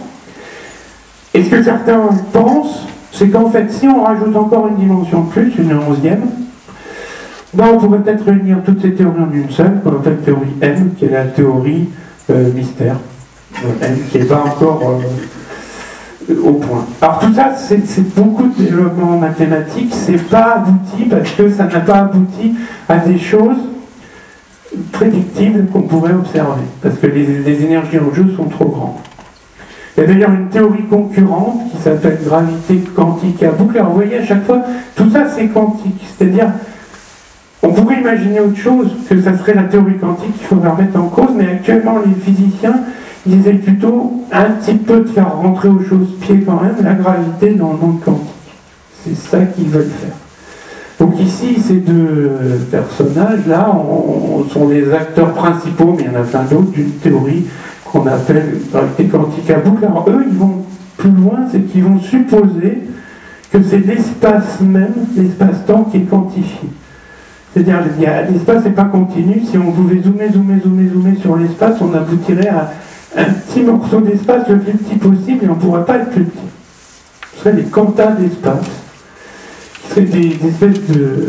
Et ce que certains pensent, c'est qu'en fait, si on rajoute encore une dimension de plus, une onzième, ben on pourrait peut-être réunir toutes ces théories en une seule, qu'on appelle théorie M, qui est la théorie euh, mystère. Euh, M, qui n'est pas encore euh, au point. Alors tout ça, c'est beaucoup de développement mathématique, c'est pas abouti parce que ça n'a pas abouti à des choses prédictibles qu'on pourrait observer, parce que les, les énergies en jeu sont trop grandes. Il y a d'ailleurs une théorie concurrente qui s'appelle gravité quantique à boucle. Alors vous voyez, à chaque fois, tout ça c'est quantique, c'est-à-dire on pourrait imaginer autre chose, que ça serait la théorie quantique qu'il faudrait remettre en cause, mais actuellement les physiciens, ils essaient plutôt un petit peu de faire rentrer aux choses-pieds quand même la gravité dans le monde quantique. C'est ça qu'ils veulent faire. Donc ici, ces deux personnages-là sont les acteurs principaux, mais il y en a plein d'autres, d'une théorie qu'on appelle gravité quantique à boucle. Alors eux, ils vont plus loin, c'est qu'ils vont supposer que c'est l'espace même, l'espace-temps qui est quantifié. C'est-à-dire, l'espace n'est pas continu. Si on pouvait zoomer, zoomer, zoomer, zoomer sur l'espace, on aboutirait à un petit morceau d'espace le plus petit possible et on ne pourrait pas être plus petit. Ce seraient des quantas d'espace, qui seraient des, des espèces de,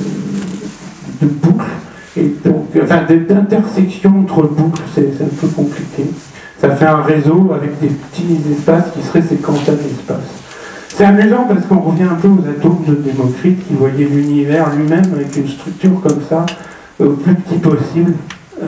de boucles, et donc, enfin d'intersections entre boucles, c'est un peu compliqué. Ça fait un réseau avec des petits espaces qui seraient ces quantas d'espace. C'est amusant parce qu'on revient un peu aux atomes de Démocrite qui voyait l'univers lui-même avec une structure comme ça, au plus petit possible euh,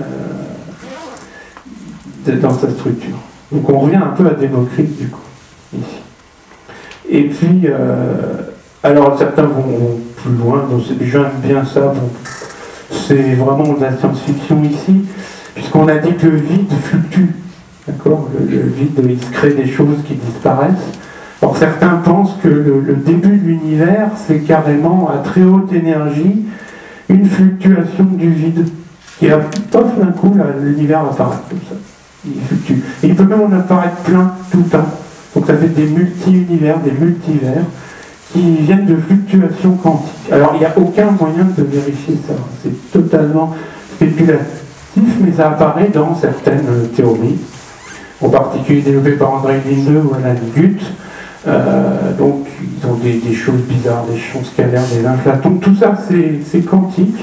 dans sa structure. Donc on revient un peu à Démocrite du coup, ici. Et puis, euh, alors certains vont plus loin, donc j'aime bien ça, bon, c'est vraiment de la science-fiction ici, puisqu'on a dit que le vide fluctue, d'accord, le, le vide, il se crée des choses qui disparaissent. Alors certains pensent que le, le début de l'univers, c'est carrément à très haute énergie, une fluctuation du vide, qui a, pof, d'un coup, l'univers apparaît comme ça, il fluctue. Et il peut même en apparaître plein tout le temps. Donc ça fait des multi-univers, des multivers, qui viennent de fluctuations quantiques. Alors il n'y a aucun moyen de vérifier ça, c'est totalement spéculatif, mais ça apparaît dans certaines théories, en particulier développées par André Linde ou Alan Guth. Euh, donc ils ont des, des choses bizarres, des champs scalaires, des inflatons, tout ça c'est quantique.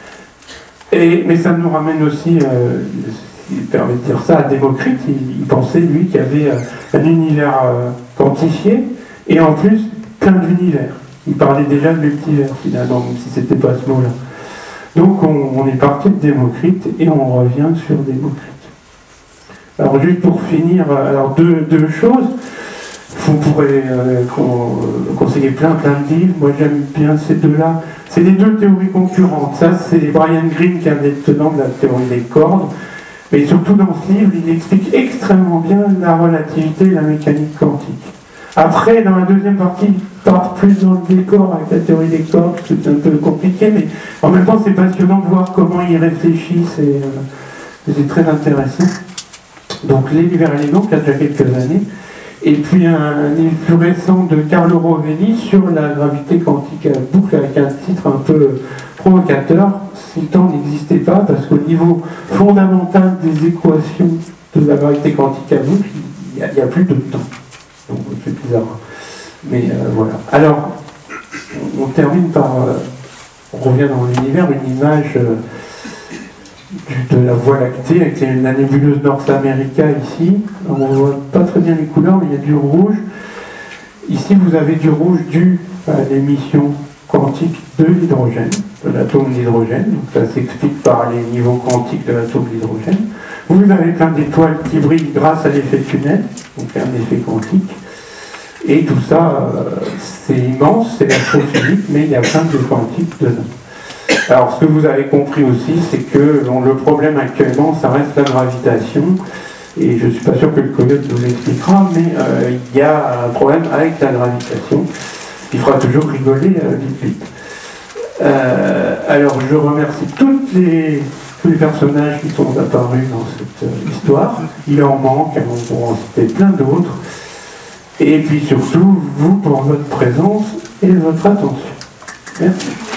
Et, mais ça nous ramène aussi, euh, il permet de dire ça, à Démocrite. Il, il pensait lui qu'il y avait euh, un univers euh, quantifié et en plus plein d'univers. Il parlait déjà de multivers finalement, même si c'était pas ce mot-là. Donc on, on est parti de Démocrite et on revient sur Démocrite. Alors juste pour finir, alors deux, deux choses. Vous pourrez euh, conseiller plein plein de livres. Moi j'aime bien ces deux-là. C'est les deux théories concurrentes. Ça c'est Brian Greene qui est un des tenants de la théorie des cordes. Mais surtout dans ce livre, il explique extrêmement bien la relativité et la mécanique quantique. Après, dans la deuxième partie, il part plus dans le décor avec la théorie des cordes, parce que c'est un peu compliqué, mais en même temps c'est passionnant de voir comment ils réfléchissent et euh, c'est très intéressant. Donc l'univers élégant, qui a déjà quelques années. Et puis un livre plus récent de Carlo Rovelli sur la gravité quantique à boucle, avec un titre un peu provocateur, si le temps n'existait pas, parce qu'au niveau fondamental des équations de la gravité quantique à boucle, il n'y a, a plus de temps. Donc c'est bizarre. Mais euh, voilà. Alors, on, on termine par... Euh, on revient dans l'univers, une image euh, du, de la Voie lactée, avec la nébuleuse North America ici. Alors, on ne voit pas très bien les couleurs, mais il y a du rouge. Ici, vous avez du rouge dû à l'émission quantique de l'hydrogène, de l'atome d'hydrogène. Donc ça s'explique par les niveaux quantiques de l'atome d'hydrogène. Vous avez plein d'étoiles qui brillent grâce à l'effet tunnel, donc un effet quantique. Et tout ça, euh, c'est immense, c'est l'astrophysique, mais il y a plein de quantiques dedans. Alors ce que vous avez compris aussi, c'est que bon, le problème actuellement, ça reste la gravitation. Et je ne suis pas sûr que le collègue nous l'expliquera, mais euh, il y a un problème avec la gravitation, qui fera toujours rigoler euh, vite vite. Euh, alors je remercie toutes les, tous les personnages qui sont apparus dans cette euh, histoire. Il en manque, on pourra en citer plein d'autres. Et puis surtout, vous pour votre présence et votre attention. Merci.